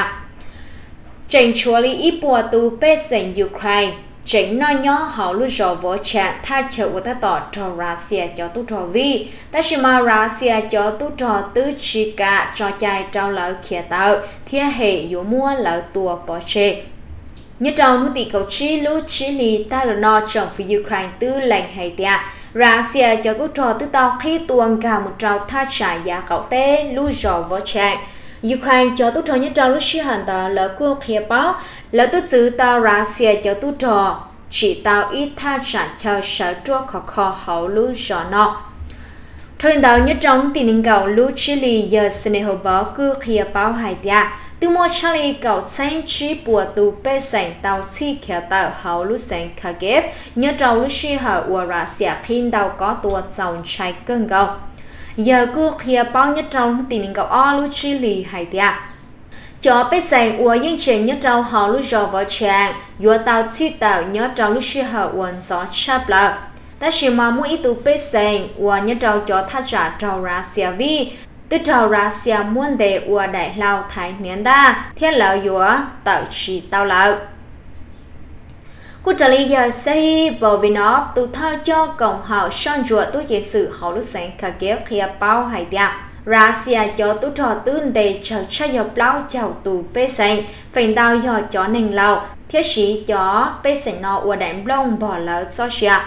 tranh chúa lý ít bùa từ bé sáng Ukraine chính nó nhỏ họ lúc giò vô chance tha chờ của ta tỏ cho Russia cho tu trò vi ta chỉ mà Russia cho tu trò tứ chi cả cho chai trao lão kia tạo thì hệ yếu mua lão tua bỏ chê như trong nút tỷ cầu chi lúc Chile ta là nó trong phía Ukraine tư lệnh hay tia Russia cho tu trò tư tao khi tuồng cả một trào tha trả giá cậu tế lúc giò vô chance Ukraine cho tu trò như trao lúc xí hẳn tao là quốc kia báo là tu chữ tao Russia cho tu trò chỉ tao ít tha trả cho sở trua khó hậu lúc giò nọ thời đạo nhất trong tình hình cầu lúc Chile giờ Sinehopok quốc kia báo hay tia từ mua Charlie cậu sáng chỉ bùa tù bê sành tàu chi kia tàu hậu lúc sáng Kharkiv nhớ trâu lúc xí hở của Russia khi tàu có tua dòng trái cơn gâu giờ cô kia bao nhất trong tình hình cậu o lúc Chile hay tia cho bê sành của những chuyện nhớ trâu hậu lúc giò vợ chàng vừa tàu chi tàu nhớ trâu lúc xí hở quần gió chắp lợ ta chỉ mà mua ít tù bê sành của nhớ trâu cho thắt trả trâu Russia vì từ trào Russia muốn để qua đại lao thái niên đa thiết lão dũa tạo chỉ tao lão Cú trả lý giờ Sehi Bovinov tụ thao cho Cộng hòa Son Ruột tu diện sự hậu lúc sáng khả ghép khi bao hay tiệm. Russia cho tụ trò tương đề cho cha dọc lao chào tù bê sành, phành đào dò cho nền lâu, thiết sĩ cho bê sành nó ua đánh lông bỏ lỡ cho xia.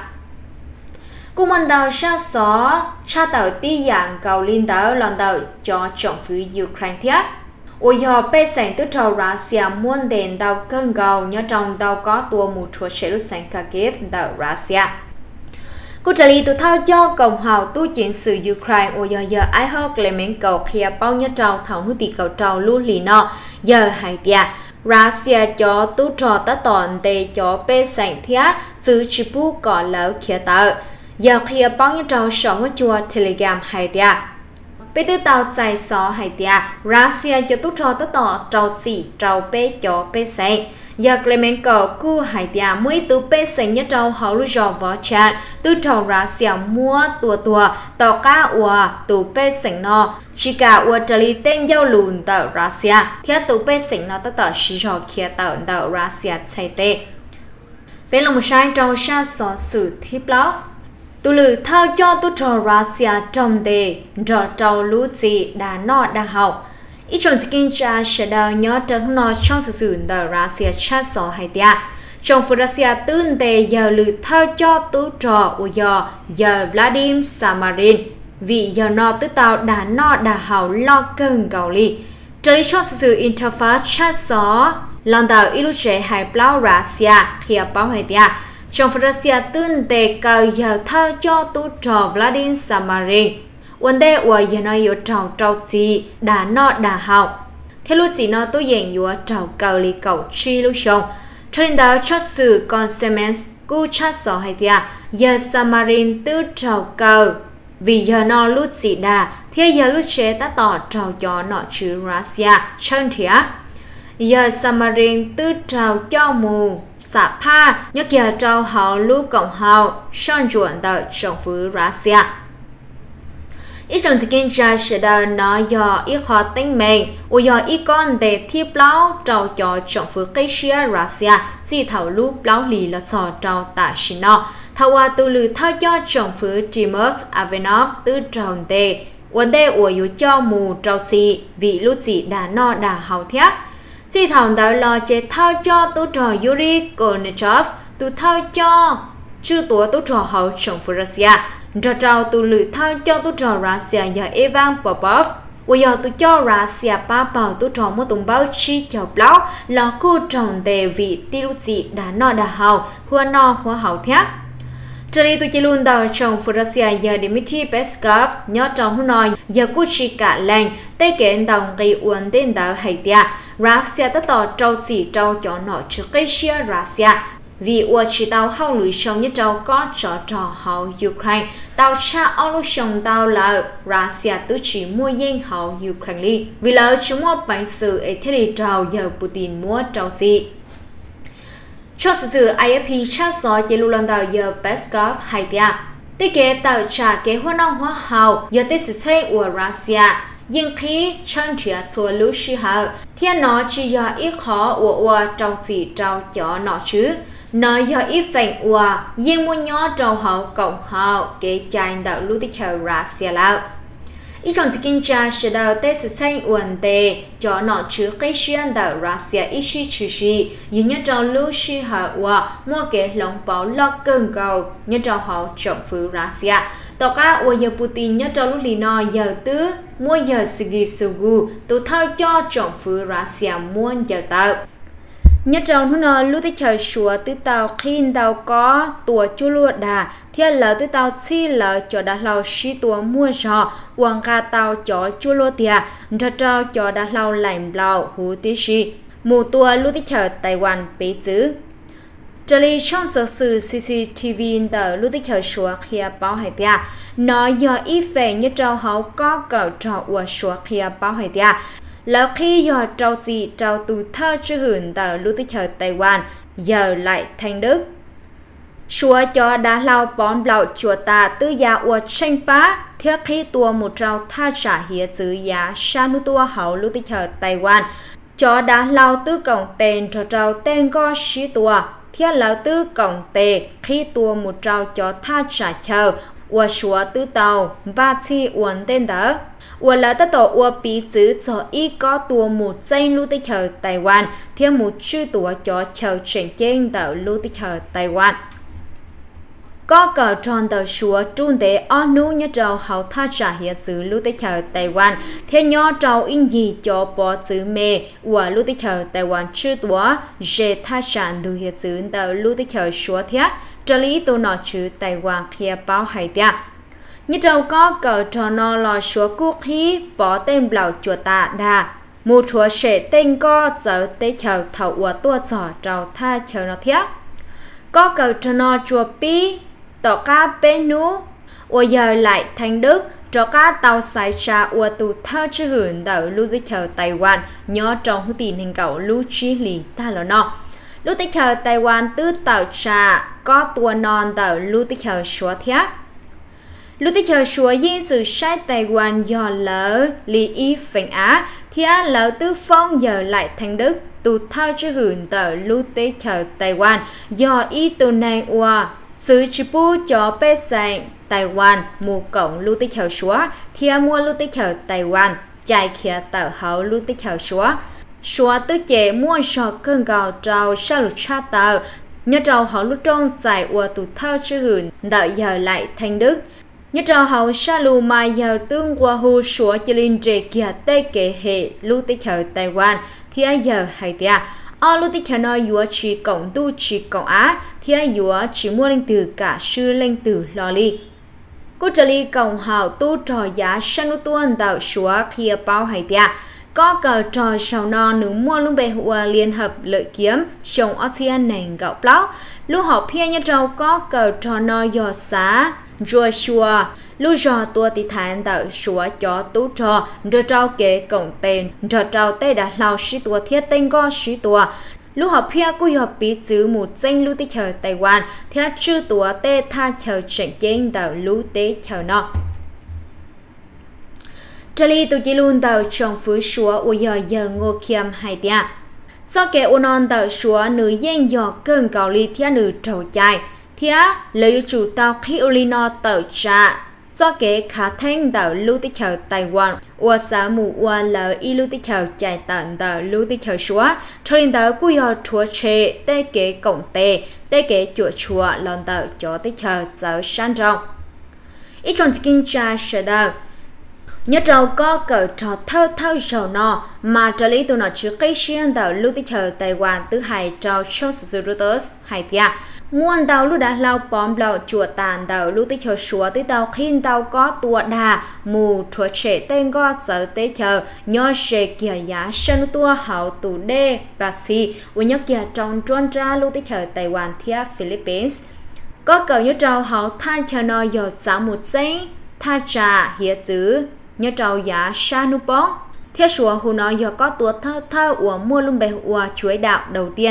Cú môn đào xa xó, cha tàu tí dạng cầu linh đảo lần đầu cho trọng phứ Ukraine thiết. Ôi dò bê sành tụ trò Russia muốn đền đào cơn gầu nhớ trong đào có tua mù chua sẽ lúc sáng khả ghép đào Russia. Cú trả lý tụ thao cho Cộng hòa tu chiến sự Ukraine ôi giờ ai hơ Clement cầu khi bao nhiêu trào thảo nụ tì cầu trào lưu lì nọ giờ hay tia Russia cho tu trò ta toàn đề cho bê sảnh thía chứ chỉ bu có lỡ kia tờ giờ khi bao nhiêu trào sở hữu chùa Telegram hay tia bê tư tàu chạy xó hay tia Russia cho tu trò ta tỏ trào chỉ trào bê cho bê sảnh giờ Clement cầu cu hải tia mới từ bê sảnh nhất trâu hậu lưu dò võ chạn từ trâu Russia mua tua tàu cá ua từ bê sảnh nọ chỉ cả ua trả lý tên giao lùn tàu Russia theo từ bê sảnh nọ tàu chỉ dò kia tàu Russia chạy tê bên lòng sai trâu xa xó sự thiếp láo tụ lử thao cho tu trâu Russia trong đề trò trâu lũ gì đã nọ đã hậu ít trong kinh cha sẽ đào nhớ trong nó trong sự sử dụng Russia chat sổ hay tia trong Russia tương đề giờ lử thao cho tu trò của giờ Vladimir Samarin vì giờ nó tự tạo đã nọ đã hậu lo cơn gạo ly trong sự sử interface chat sổ lần đầu illustrate hay blau Russia khi báo hay tia trong Russia tương đề cầu giờ thao cho tu trò Vladimir Samarin vấn đề của giờ nó yếu trào gì đã nọ đã hậu theo lúc chỉ nó tôi dành yếu trào cầu lý cầu chi lúc xong cho nên đó cho sự consumers cú chat sổ hay thịa giờ Samarin tư trào cầu vì giờ nó lúc chỉ đà theo giờ lúc chế ta tỏ trào cho nó chữ Russia chân thịa giờ Samarin tư trào cho mù xả pha nhớ kia trào hậu lúc cộng hậu son chuẩn đợi trong phứ Russia ít trong kinh cha sẽ đào nó do ít khó tính mình, ou do ít con để thiếp lão trao cho trọng phước cây xia Russia chỉ thảo lúc lão lì là trò trao tại xin nó, thảo qua tu lử thao cho trọng phước Timur Avenov tư trào đề, vấn đề ou yếu cho mù trao chỉ vì lúc chỉ đã no đã hào thiết, chỉ thảo đó lo chế thao cho tu trò Yuri Konechov tu thao cho chưa tuổi tu trò hậu trọng phước Russia trò trao tu lử thao cho tu trò Russia và Ivan Popov, bây giờ tu cho Russia ba bảo tu trò một tung báo chi cho báo là cô tròn đề vị tiêu chỉ đã nọ đã hậu hoa nọ hoa hậu thép. Trở đi tu chỉ luôn đầu trong Russia và Dmitry Peskov nhớ trong nói giờ cô chỉ cả lành tây kiện đồng gây uốn đến đầu hay tia Russia tất tỏ trâu chỉ trâu cho nọ trước cái xia Russia vì ua chỉ tàu hậu lưỡi sông như trâu có trò hậu Ukraine tàu cha ông lúc sông tàu là Russia tự chỉ mua yên hậu Ukraine li vì lỡ chúng mua bánh sự ấy thế thì trâu giờ Putin mua trâu gì cho sự IFP chat soi chỉ luôn tàu giờ Peskov hay tia tiết kế tàu trả kế hoa nông hoa hậu giờ tiết sự xây của Russia nhưng khi chân thiệt xua lũ sĩ hậu thiên nó chỉ do ít khó ua trâu gì trâu cho nó chứ nói do ít phèn ua nhưng muốn nhớ trâu hậu cộng hậu kế chạy đạo lưu tích hợp Russia lao ít trong kinh cha sẽ đào tết sự xanh uẩn tề cho nó chứa cái xuyên đạo Russia ít chi chữ chi nhưng nhớ trâu lưu sĩ hậu ua mua kế lồng bảo lo cơn cầu nhớ trâu hậu trọng phứ Russia tỏ cả ua giờ Putin nhớ trâu lúc lì nó giờ tứ mua giờ Sergei Shoigu tụ thao cho trọng phứ Russia muốn giờ tạo nhất trong nó lúc tích hợp sủa từ tàu khi tàu có tua chu lúa đà theo lỡ từ tàu chi lỡ cho đã lâu xí tua mua giò quăng ca tàu cho chu lúa tia cho cho đã lâu lạnh lâu hú tí xí mù tua lúc tích hợp Taiwan bế chữ trở lại trong số sự CCTV tờ lúc tích hợp sủa khi báo hải tia nói do ít về nhất trong họ có cầu trò ua sủa khi báo hải tia là khi do trâu gì trâu tù thơ chữ hưởng tờ lưu tích hợp Taiwan giờ lại thành Đức xua cho đã lao bón bạo chùa ta tư gia ua tranh phá thiết khi tua một trâu tha trả hiế chữ giá sa nu tua hậu lưu tích hợp Taiwan cho đã lao tư cổng tên cho trâu tên go xí tua thiết lão tư cổng tề khi tua một trao cho tha trả chờ ua xua tư tàu ba chi uốn tên đó ua là tất tổ ua bí chữ cho y có tua một giây lưu tích chờ Taiwan thêm một chữ tua cho chờ chuyển trên tàu lưu tích chờ Taiwan có cờ tròn tàu xua trung tế on nu nhớ trâu hậu tha trả hiện sự lưu tích chờ Taiwan thế nhỏ trâu in gì cho bỏ chữ mê ua lưu tích chờ Taiwan chữ tua dễ tha trả đủ hiện sự tàu lưu tích chờ xua thiết trở lý tôi nói chữ Taiwan kia báo hay tiạ như trâu có cờ tròn nó lò xua quốc khí bỏ tên bảo chùa tạ đà một chúa sẽ tên có giờ tế chờ thầu ua tua giỏ trâu tha chờ nó thiết có cờ tròn nó chùa pi tỏ cá bê nú ua giờ lại thành đức cho cá tàu xài trà ua tù thơ chữ hưởng đảo lưu tích chờ Taiwan nhớ trong hữu tình hình cậu lưu trí lì ta là nó lưu tích chờ Taiwan tư tàu trà có tua non đảo lưu tích chờ xóa thiết lưu tích chờ xóa yên từ sai Taiwan do lỡ lý y phệnh á thiết lỡ tư phong giờ lại thành đức tù thơ chữ hưởng đảo lưu tích chờ Taiwan do y tù này ua sự chỉ bu cho bê sành Taiwan mù cổng lưu tích hợp xóa thì mua lưu tích hợp Taiwan chạy khía tạo hậu lưu tích hợp xóa tư chế mua sọ cơn gạo trào sao lục cha tạo nhớ trào hậu lưu trong giải ua tụ thao chữ hưởng đợi giờ lại thành đức nhớ trào hậu sa lù mai giờ tương qua hù xóa chỉ linh trề kia tê kể hệ lưu tích hợp Taiwan thì giờ hay tia lưu tích hợp nói dùa chỉ cổng tu chỉ cổng á thì dùa chỉ mua linh từ cả sư linh từ lò li cô trở li cổng hào tu trò giá sanu tuân tạo xóa kia bao hay tia có cờ trò sầu no nữ mua luôn bề hùa liên hợp lợi kiếm sống ở thiên nền gạo plau lúc họ phe như trâu có cờ trò no dò xá Joshua lúc trò tua tí thản tạo xóa cho tú trò rồi trâu kế cổng tên rồi trâu tê đã lao sĩ tua thiết tên go sĩ tua lúc họ phe cô dò bí chữ một danh lưu tích chờ Taiwan thiết chữ tua tê tha chờ trận chênh tạo lưu tế chờ nó trở li tụi chị luôn tạo trong phứ xóa ua giờ ngô khiêm hay tia do kẻ ua non tạo xóa nữ danh dò cơn gạo li thia nữ trầu chai thia lấy chủ tàu khi ua li no tạo trà do kẻ khá thanh tạo lưu tích hợp Taiwan ua xã mù ua lờ y lưu tích hợp chạy tận tạo lưu tích hợp xóa cho nên tạo cú dò chúa chế tê kẻ cổng tê tê kẻ chùa lòn tạo cho tích hợp giáo sáng rộng ít trong kinh tra sẽ đâu nhớ trâu có cờ trò thâu sầu no mà trở lý tụi nó chứa cây xuyên tạo lưu tích hợp Taiwan từ hai trâu trong sự Reuters hai tia nguồn tàu lưu đã lao bom lao chùa tàn tàu lưu tích hợp xóa tới tàu khi tàu có tua đà mù chúa trẻ tên có sở tế chờ nhớ sẽ kia giá sân tua hậu tù đê bạc xì với nhớ kia trong trôn ra lưu tích hợp Taiwan thia Philippines có cầu nhớ trâu hậu than chờ nó dột xã một giấy tha trà hiệp chữ nhớ trâu giá sa nu bóng thiết sủa hù nó giờ có tua thơ của mua luôn bề ua chuối đạo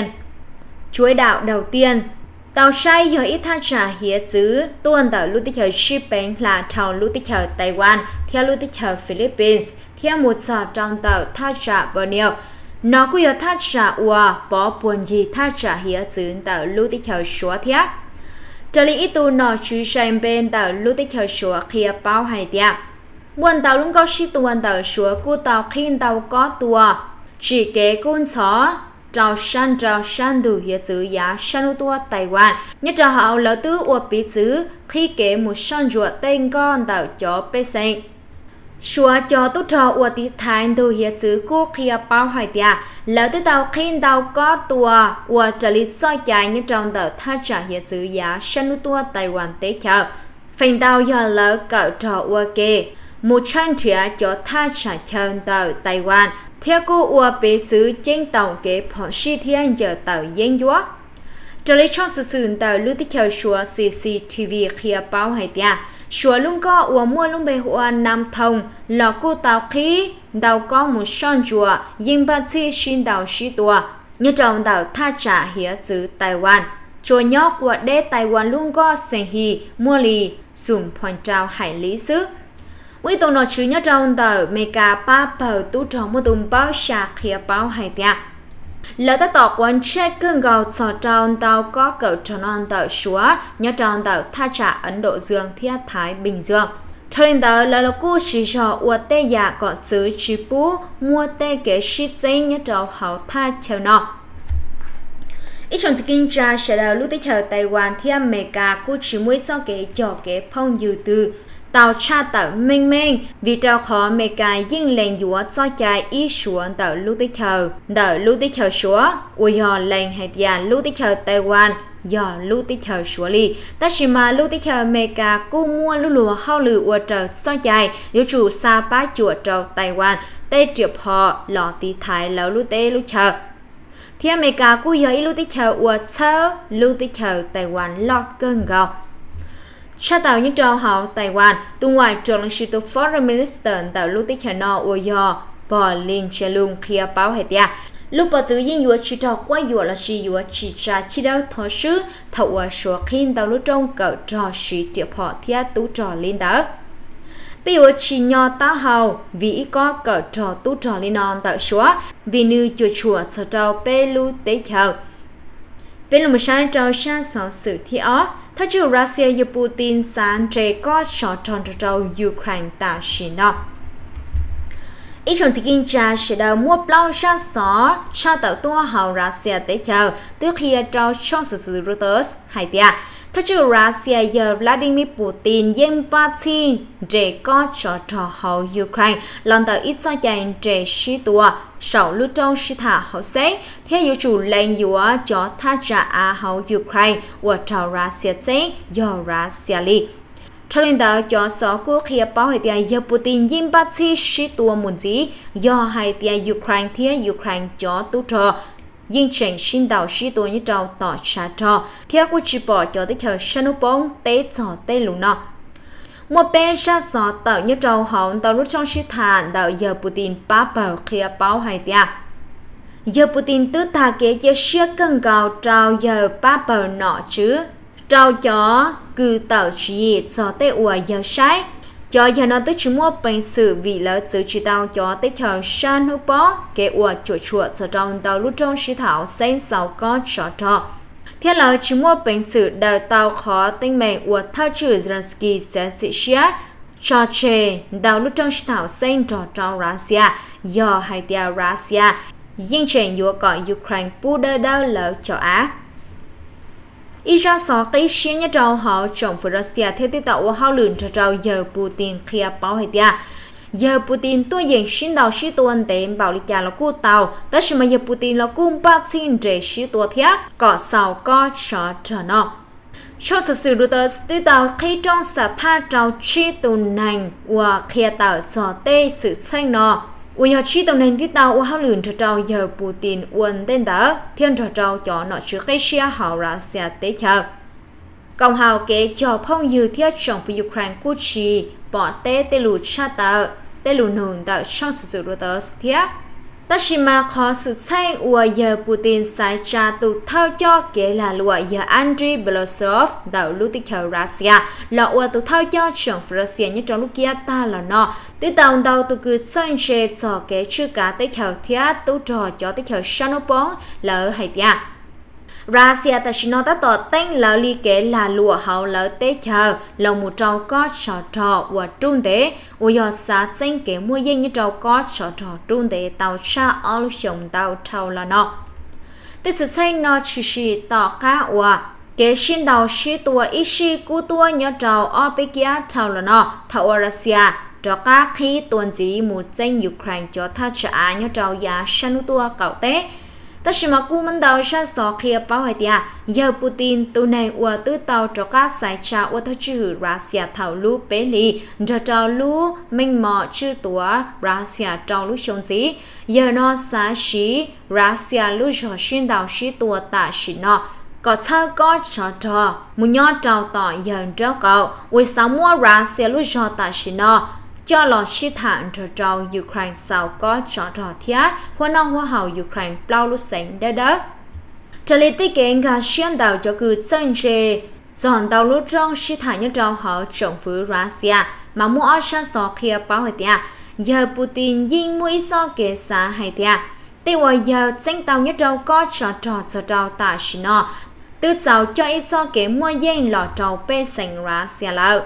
đầu tiên tàu say giờ ít tha trả hiệp chữ tuần tàu lưu tích hợp shipping là tàu lưu tích hợp Taiwan theo lưu tích hợp Philippines theo một giờ trong tàu tha trả bao nhiêu nó cũng giờ tha trả ua bỏ buồn gì tha trả hiệp chữ tàu lưu tích hợp số thiết trở lý ít tu nó chú xem bên tàu lưu tích hợp số kia bao hay tiệm nguồn tàu luôn có sĩ tuần tàu số của tàu khi tàu có tua chỉ kế côn xó trào san đủ hiệp chữ giá san tua Taiwan nhất trào hậu lỡ tứ ua bí chữ khi kế một son ruột tên con tàu chó bê sinh xua cho tốt trò ua tí thái đủ hiệp chữ của kia bao hải tia lỡ tứ tàu khi tàu có tua ua trở lý soi chạy nhất trong tàu tha trả hiệp chữ giá san tua Taiwan tế chờ phành tàu giờ lỡ cậu trò ua kê một trang trịa cho tha trả chân tàu Taiwan theo cô ua bế chữ trên tàu kế phỏng sĩ thiên giờ tàu yên dũa trở lấy trong sự sử tàu lưu tích hợp xua CCTV kia báo hay tia xua luôn có ua mua luôn bề hoa nam thông là cô tàu khí tàu có một son chùa yên bác sĩ xin tàu sĩ tùa như trong tàu tha trả hiệp chữ Taiwan chùa nhóc của đế Taiwan luôn có sinh hì mua lì dùng phong trào hải lý sức với tụi nó chứa nhớ trong tờ mega ba bờ tú tròn một tụm bao sạc kia bao hay tia lỡ ta tỏ quan check cơn gạo sò tròn tàu có cậu tròn non tàu xúa nhớ tròn tàu tha trả Ấn Độ Dương thiết Thái Bình Dương. Thời đó là cô chỉ cho uất tê giả có chữ chỉ bố mua tê cái shit dây nhớ trò hậu tha theo nó. Ít trong kinh tra sẽ là lúc tới chờ Taiwan thì America cô chỉ mới cho cái phong dư từ tàu cha tàu minh minh vì trao khó America nhưng lên dũa cho chạy ít xuống tàu lúc tới chờ xuống ui họ lên hay tiền lúc tới chờ Taiwan giờ lúc tới chờ xuống đi ta chỉ mà lúc tới chờ America cô mua lúc lúa hao lử ua trời cho chạy yếu chủ xa bá chuột trâu Taiwan tê triệu họ lọ tí thái lâu lúc tới lúc chờ thì America cô giờ lúc tới chờ ua sơ lúc tới chờ Taiwan lọt cơn gạo. Cha tàu những trò hậu Taiwan, tu ngoại trưởng lãnh sự tố Foreign Minister tàu lúc tích hẳn nọ ua dò, bỏ linh chè lung kia báo hệ tia. Lúc bỏ giữ yên dùa chỉ trò qua dùa là chỉ dùa chỉ trả chỉ đâu thọ sư, thọ ua số khinh tàu lúc trong cậu trò sĩ tiệp họ thia tú trò linh đó. Bây giờ chỉ nhỏ ta hậu, vì có cậu trò tú trò linh non tàu số, vì nữ chùa chùa sở trò bê lưu tế hậu. Bên lùm sáng trao xa sở sự thi ó, thá chú Russia và Putin sáng trẻ có trò tròn trao Ukraine tạo xí nọ. Ít trong thị kinh tra sẽ đầu mua bao xa sở cho tạo tua hậu Russia tế chờ, từ khi trao trong sự Reuters hay tìa. Thá chú Russia và Vladimir Putin dân party trẻ có trò hậu Ukraine, lần tạo ít so chạy trẻ xí tua. Sau lúc trong sĩ thả hậu xế, theo dụ chủ lệnh dùa cho tha trả hậu Ukraine và trao Russia xế do Russia li. Trong lần đó cho số quốc kia báo hệ tia do Putin dân bác sĩ sĩ tua muốn gì do hệ tia Ukraine theo Ukraine cho tú trò. Nhưng trình xin đào sĩ tua như trao tỏ trả trò. Theo quốc chỉ bỏ cho tới thời sân úc bóng tế trò tế lũ nọ. Một bên ra gió tạo như trâu hỏng tạo lúc trong sĩ thản đạo giờ Putin bá bảo kia báo hay tia. Giờ Putin tư thả kế cho siết cân gạo trao giờ bá bảo nọ chứ. Trao cho cư tạo chỉ cho tế ua giờ sai. Cho giờ nó tới chúng mua bệnh sự vì lỡ giữ chỉ tao cho tới thời san hữu bó kế ua chuột chuột cho trong tạo lúc trong sĩ thảo xanh sáu có trò. Theo lời chúng mua bệnh sự đào tạo khó tinh mệnh của thao trừ Zelensky sẽ sĩ xía cho chê đào lúc trong thảo xanh trò trong Russia do hai tia Russia nhưng trình dùa gọi Ukraine bù đơ đau lỡ cho Á. Ý ra xó cái xí nhé trâu họ trong phía Russia theo tiết tạo của hao lươn cho trâu giờ Putin kia báo hai tia. Giờ Putin tôi dành xin đào sĩ tuần đến bảo lý trả là cô tàu, tất nhiên mà giờ Putin là cung bác xin để sĩ tuần thế, có sao có cho trở nọ. Trong sự Reuters tư tàu khi trong xã phá trao chi tuần nành và khi tạo cho tê sự xanh nọ. Ui họ chi tuần nành tư tàu và hao lươn cho trao giờ Putin uẩn tên đó, thiên cho trao cho nọ chứ cái xe hào ra xe tế chờ. Cộng hào kế cho phong dư thiết trong phía Ukraine của chị bỏ tê lù cha tạo, tê lù nùng tạo trong sự Reuters thiết. Tất nhiên mà khó sự xây của giờ Putin sai trả tụ thao cho kế là lụa giờ Andriy Belosov tạo lúc tích hợp Russia là ua tụ thao cho trong Russia như trong lúc kia ta là nó. Từ tàu đầu tụ cứ sơn chê cho kế chữ cả tích hợp thiết tụ trò cho tích hợp Shanopong là hay tiạ. Russia ta chỉ nói ta tỏ tên là lý kế là lụa hậu lỡ tế chờ là một trò có trò và trung tế và do xa danh kế mua dân như trò có trò trung tế tàu xa ở lúc sống tàu trâu là nó. Thế sự xây nó chỉ tỏ cả và kế xin đầu sĩ tùa ý sĩ cú tùa nhớ trò ở bên kia trâu là nó thảo Russia cho các khi tuần gì một danh Ukraine cho tha trả nhớ trò giá sân tùa cậu tế. Tất nhiên mà cú mình đầu ra sọ kia báo hay tia giờ Putin tu này ua tư tàu cho các sai cha ua thao chữ Russia thảo lú bế lì cho trao lú minh mọ chữ tua Russia trao lú chôn gì giờ nó xá xí Russia lú cho xin đầu xí tua tạ xí nó có thơ có trò muốn nhớ trao tỏ giờ trao cậu vì sao mua Russia lú cho tạ xí nó cho lọ sĩ thản cho trao Ukraine sau có trò thiết hoa nông hoa hậu Ukraine bao lúc sáng đỡ đỡ. Trở lại tích kế ngà xuyên đào cho cứ chân chê dọn đào lúc trong sĩ thản như trao họ trọng phứ Russia mà mua ở sân sọ kia báo hệ tia giờ Putin dinh mũi do kế xa hay tia. Tê hòa giờ danh tàu nhất trâu có cho trâu ta xí nó. Từ cháu cho ít cho kế mua yên lọ trâu bê sành ra xe lâu.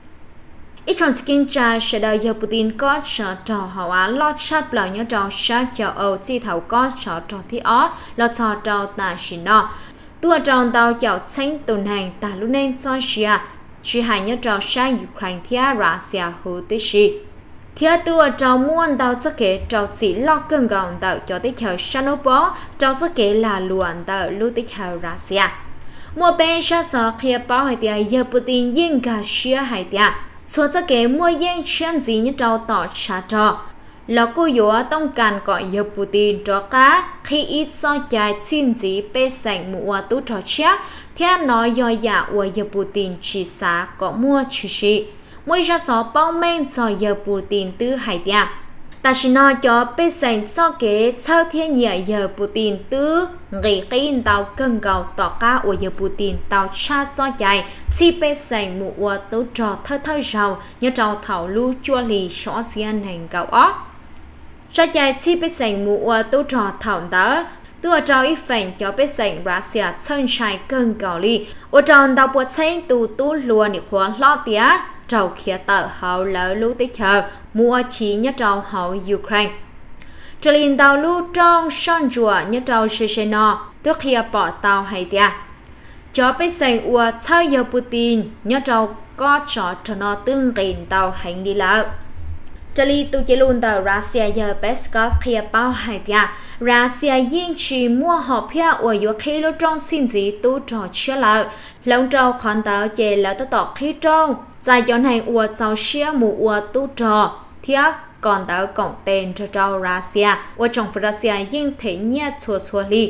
Ít trong skin cha sẽ đào giờ Putin có cho họ á lo chát bảo nhất trâu sát cho Âu chi thảo có cho thì ó lo cho trâu ta xí nó. Tua trâu tàu cháu xanh tuần hành ta lúc nên cho xìa. Chỉ hai nhất trâu sát Ukraine thia Russia hữu tí xì. Thia tua trâu muôn tàu cho kế trâu chỉ lo cân gọn tàu cho tích hợp Chernobyl trâu cho kế là luận tàu lưu tích hợp Russia. Mua bên xa sở khía báo hay tìa giờ Putin yên cả xia hay tìa. Số cho kế mua yên chuyên gì như trâu tỏ trả trò. Là cô yếu tông càn gọi giờ Putin cho cá khi ít do chạy xin gì bê sảnh mùa tú trò chết. Thia nói do dạ của giờ Putin chỉ xá có mua chú sĩ. Mỗi ra số bao men cho giờ Putin từ hai tìa. Ta chỉ nói cho bê sảnh do kế sau thiên nhẹ giờ Putin từ gây kinh tàu cân gầu tỏ cá của giờ Putin tàu cha do chạy si bê sảnh mùa tú trò thơ rào như trò thảo lưu chua lì xóa xiên hành gạo ốc. Cho chạy si bê sảnh mùa tú trò thảo đó. Tua trao ít phèn cho bê sảnh Russia chân trái cân gạo lì. Ở trong tàu bột xanh tú luôn để khóa lo tía. Trâu khía tờ hậu lỡ lưu tích hợp mua chỉ nhất trâu hậu Ukraine. Trở lên tàu lưu trong son chùa nhất trâu Checheno tức khía bỏ tàu hay tìa. Cho bế sành ua sau giờ Putin nhất trâu có cho nó tương gìn tàu hành đi lỡ. Trở lên tù chế luôn tàu Russia giờ Peskov khía bao hay tìa. Russia yên chỉ mua họp phía ua yếu khi lưu trong xin gì tú trò chưa lỡ. Lòng trâu khỏn tàu chế lỡ tất tỏ khi trâu. Tại chỗ này ua cháu xia mù ua tu trò thiết còn tao cổng tên cho trâu Russia ua trong Russia nhưng thể nhé chua li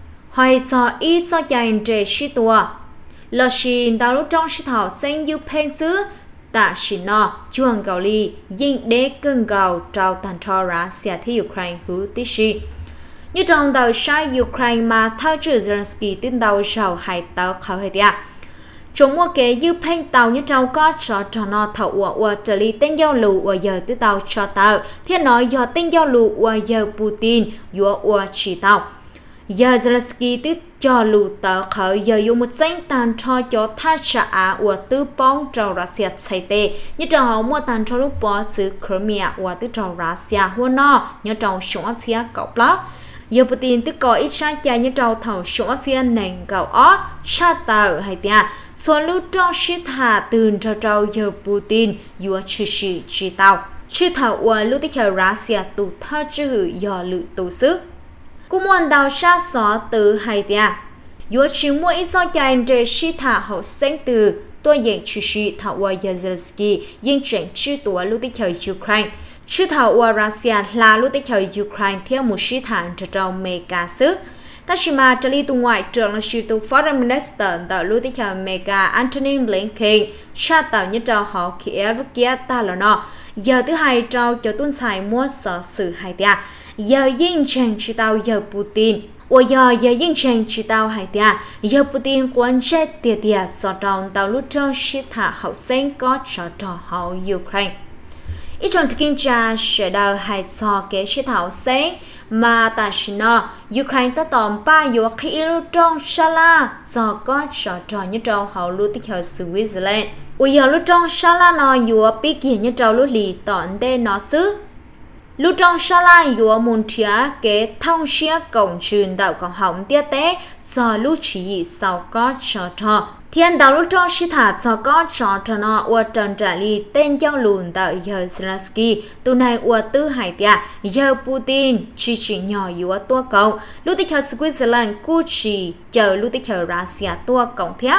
hỏi cho ít cho chạy trẻ sĩ tùa là xin tao lúc trong sĩ thảo xanh yêu phên xứ ta xin nó chuồng gạo li nhưng đế cưng gạo trao tàn cho Russia thì Ukraine hữu tí sĩ như trong tàu sai Ukraine mà thao trừ Zelensky tin tàu giàu hay tàu khảo hệ tiạ. Chúng mua kế dư phanh tàu như trâu có cho nó thảo ua trở lý tên giao lù ua giờ tới tàu cho tàu. Thiết nói do tên giao lù ua giờ Putin ua chỉ tàu. Giờ Zelensky tới cho lù tàu khởi giờ dùng một danh tàn cho thác trả á ua tư bóng trâu Russia xây tê. Như trâu hậu mua tàn cho lúc bỏ xứ Crimea ua tư trâu Russia hua no như trâu xuống xe cậu blog. Giờ Putin tức có ít sáng chạy như trâu thầu xuống xe nền gạo ó cha tàu hay tìa. Số lưu trong sĩ thả từ trâu giờ Putin dùa chư sĩ chỉ tàu. Chư thảo ua lưu tích hợp Russia tù thơ chư hữu dò lự tù sức. Cú muôn đào xa xó từ hai tìa. Dùa chỉ mua ít do chạy để sĩ thả hậu xanh từ tôi dành chư sĩ thảo ua Zelensky nhưng chuyển chư tùa lưu tích hợp Ukraine. Chư thảo ua Russia là lưu tích hợp Ukraine theo một sĩ thả trâu mega sức. Tashima trở lý tù ngoại trưởng là sư tù Foreign Minister tàu lưu tích hợp Mega Antony Blinken cha tàu nhất trao họ kia rút kia ta là nó. Giờ thứ hai trao cho tuân xài mua sở sự hai tia. Giờ yên chàng chỉ tàu giờ Putin. Ủa giờ yên chàng chỉ tàu hai tia. Giờ Putin quan chết tiệt tiệt do trao tàu lưu trao sĩ thả hậu xanh có cho trò hậu Ukraine. Ít trong kinh tra sẽ đào hai so kế sĩ thảo xanh mà ta xin nó Ukraine ta tóm ba yếu khi lưu trong Shala do có trò như trâu hậu lưu tích hợp Switzerland. Ui giờ lưu trong Shala nó yếu bí kìa như trâu lưu lì tỏn đê nó xứ. Lưu trong Shala yếu môn thịa kế thông xia cổng truyền đạo cộng hỏng tiết tế do lưu chỉ sau có trò. Thiên đạo lúc trong sĩ thả cho có cho nó ua trần trả lý tên giao lùn tạo giờ Zelensky tù này ua tư hải tia giờ Putin chỉ nhỏ yếu tua cầu lúc tích hợp Switzerland cú chỉ chờ lúc tích hợp Russia tua cộng thiết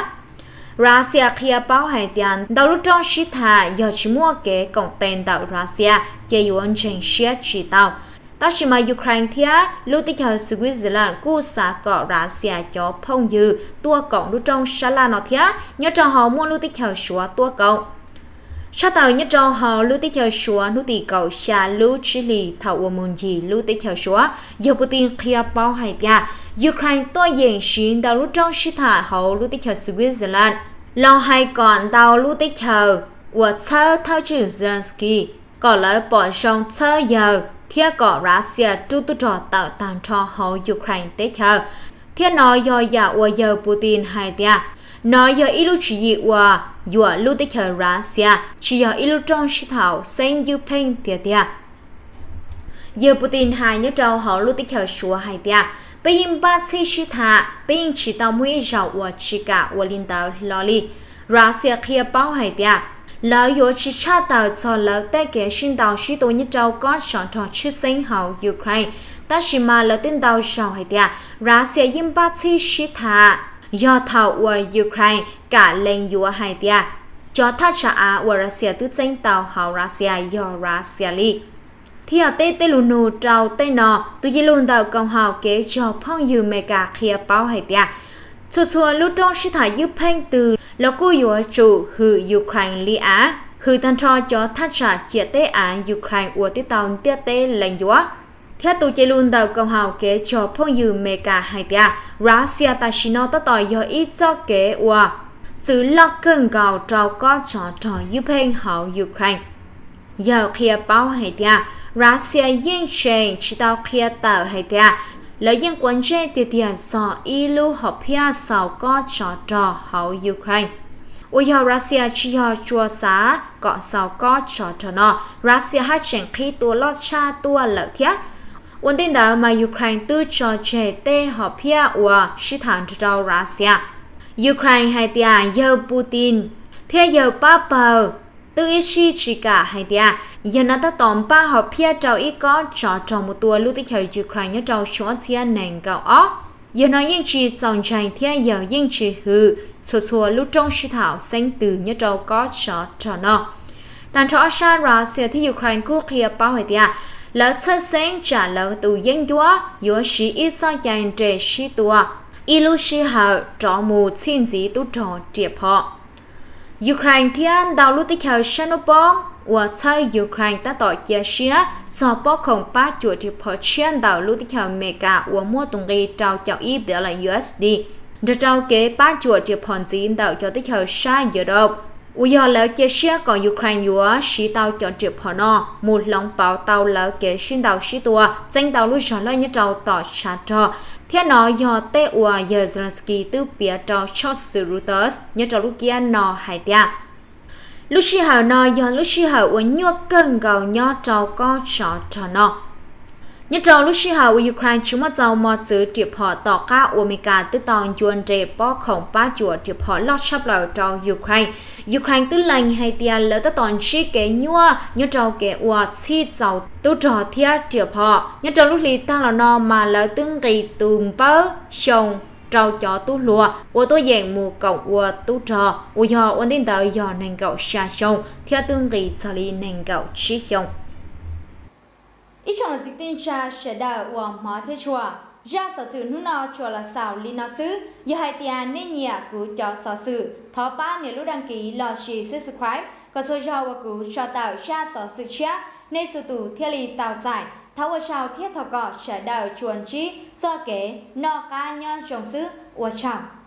Russia khi báo hải tiền đạo lúc trong sĩ thả giờ chỉ mua kế cộng tên tạo Russia chế yếu chân xia chỉ tạo Tashima Ukraine thia lưu tích hợp Switzerland cú xã cọ Russia cho phong dư tua cộng lưu trong Shala nó thia nhớ cho họ mua lưu tích hợp số tua cộng. Sa tàu nhớ cho họ lưu tích hợp số lưu tỷ cầu xa lưu chỉ lì thảo ở môn gì lưu tích hợp số giờ Putin khi bao hải tia Ukraine tôi dành xin tàu lưu trong sĩ thả họ lưu tích hợp Switzerland lo hay còn tàu lưu tích hợp của thao trừ Zelensky còn lại bỏ trong thơ giờ thiết có Russia tu trò tạo tàn cho hậu Ukraine tế chờ thiết nói do giả của giờ Putin hay tia nói do ilu chỉ của dùa lưu tế chờ Russia chỉ do ilu trong sĩ thảo sinh Ukraine tia giờ Putin hay nhớ trâu hậu lưu tế chờ xua hay tia bây giờ ba sĩ sĩ thả bây giờ chỉ tao mũi rau của chỉ cả của linh tàu loli Russia kia bao hay tia là yếu chỉ cha tàu cho lỡ tại cái sinh tàu sĩ tổ nhất trâu có chọn trò chữ sinh hậu Ukraine ta chỉ mà lỡ tin tàu sau hay tia Russia yên ba sĩ sĩ thả do thảo của Ukraine cả lên yếu hay tia cho thắt trả của Russia tự tranh tàu hậu Russia do Russia li thì ở tây tây lùn trâu tây nọ tụi gì luôn tàu công hậu kế cho phong yêu mega kia bao hay tia xua lúc trong sĩ thải giúp phanh từ là cô yếu chủ hư Ukraine li á hư thanh cho thắt trả chia tế á Ukraine của tế tàu tiết tế lên yếu theo tụi chơi luôn tàu công hào kế cho phong yêu mega hay tia Russia ta chỉ nói tao do ít cho kế của sự lo cân gạo trâu có trò giúp phanh hậu Ukraine giờ kia bao hay tia Russia yên trên chỉ tao kia tàu hay tia lợi dân quân trên tiền so ilu hợp phía sau có trò hậu Ukraine. Ôi Russia chỉ họ chua xá có sau có trò nó Russia hát chẳng khi tua lót cha tua lợi thiết. Ổn tin đó mà Ukraine tư trò chế tê hợp phía của sĩ thẳng trò Russia. Ukraine hay tia giờ Putin thế giờ Papa từ ý chỉ cả hay tia giờ nó ta tóm ba hợp phía trâu ít có trò một tua lúc tích thời Ukraine trâu xuống thiên nền gạo ó giờ nó yên chỉ dòng tranh thế giờ yên chỉ hư xua lúc trong sĩ thảo xanh từ như trâu có trò nó tàn trò xa Russia thì Ukraine quốc kia bao hay tia lỡ chất sáng trả lỡ từ dân dúa sĩ ít sao dành trẻ sĩ tua ilu sĩ hở trò mù xin dĩ tu trò triệp họ Ukraine thiên đào lúc tích thời Shanopong và chơi Ukraine ta tỏ chia sẻ so bó không ba chuột thì họ chuyên đào lúc tích thời mega và mua tung ghi trao cho ý biểu là USD rồi trao kế ba chuột thì họ dính đào cho tích thời sai giờ đâu giờ lão chia sẻ còn Ukraine yếu sĩ tàu cho triệp họ nó một lòng bảo tàu lão kế xin tàu sĩ tua danh tàu lúc trả lời như trâu tỏ trả trò thế nó do tê ua giờ Zelensky từ phía trò cho sự Reuters như trâu lúc kia nó hay tia lúc sĩ hào nó do lúc sĩ hào ua nhua cân gạo nhỏ trâu có trò nó như trâu lúc sĩ hào Ukraine chúng mà giàu mà giữ triệp họ tỏ cả Omega từ tàu chuồn rề bó khổng ba chùa triệp họ lót sắp lầu trâu Ukraine từ lành hay tia lỡ tới tòn chi kế nhua như trâu kế ua chi giàu từ trò thiết triệp họ như trâu lúc lý ta là nó mà lỡ tương kỳ tùm bớ sông trâu cho tu lùa của tôi dạng mù cậu của tu trò của do ổn định tới do nền cậu xa sông theo tương kỳ xử lý nền cậu chi sông ít chọn là dịch tin cha sẽ đào của mỏ thế chùa ra sở sự nút nào chùa là xào li nào xứ giờ hai tiền nên nhẹ của cho sở sự thọ ba nếu lúc đăng ký lò xì subscribe còn số giàu và của cho tạo ra sở sự chat nên sự tủ thiết lý tạo giải tháo ở sau thiết thọ gọt sẽ đào chuồn chi do kế nọ ca nhân trồng xứ của chồng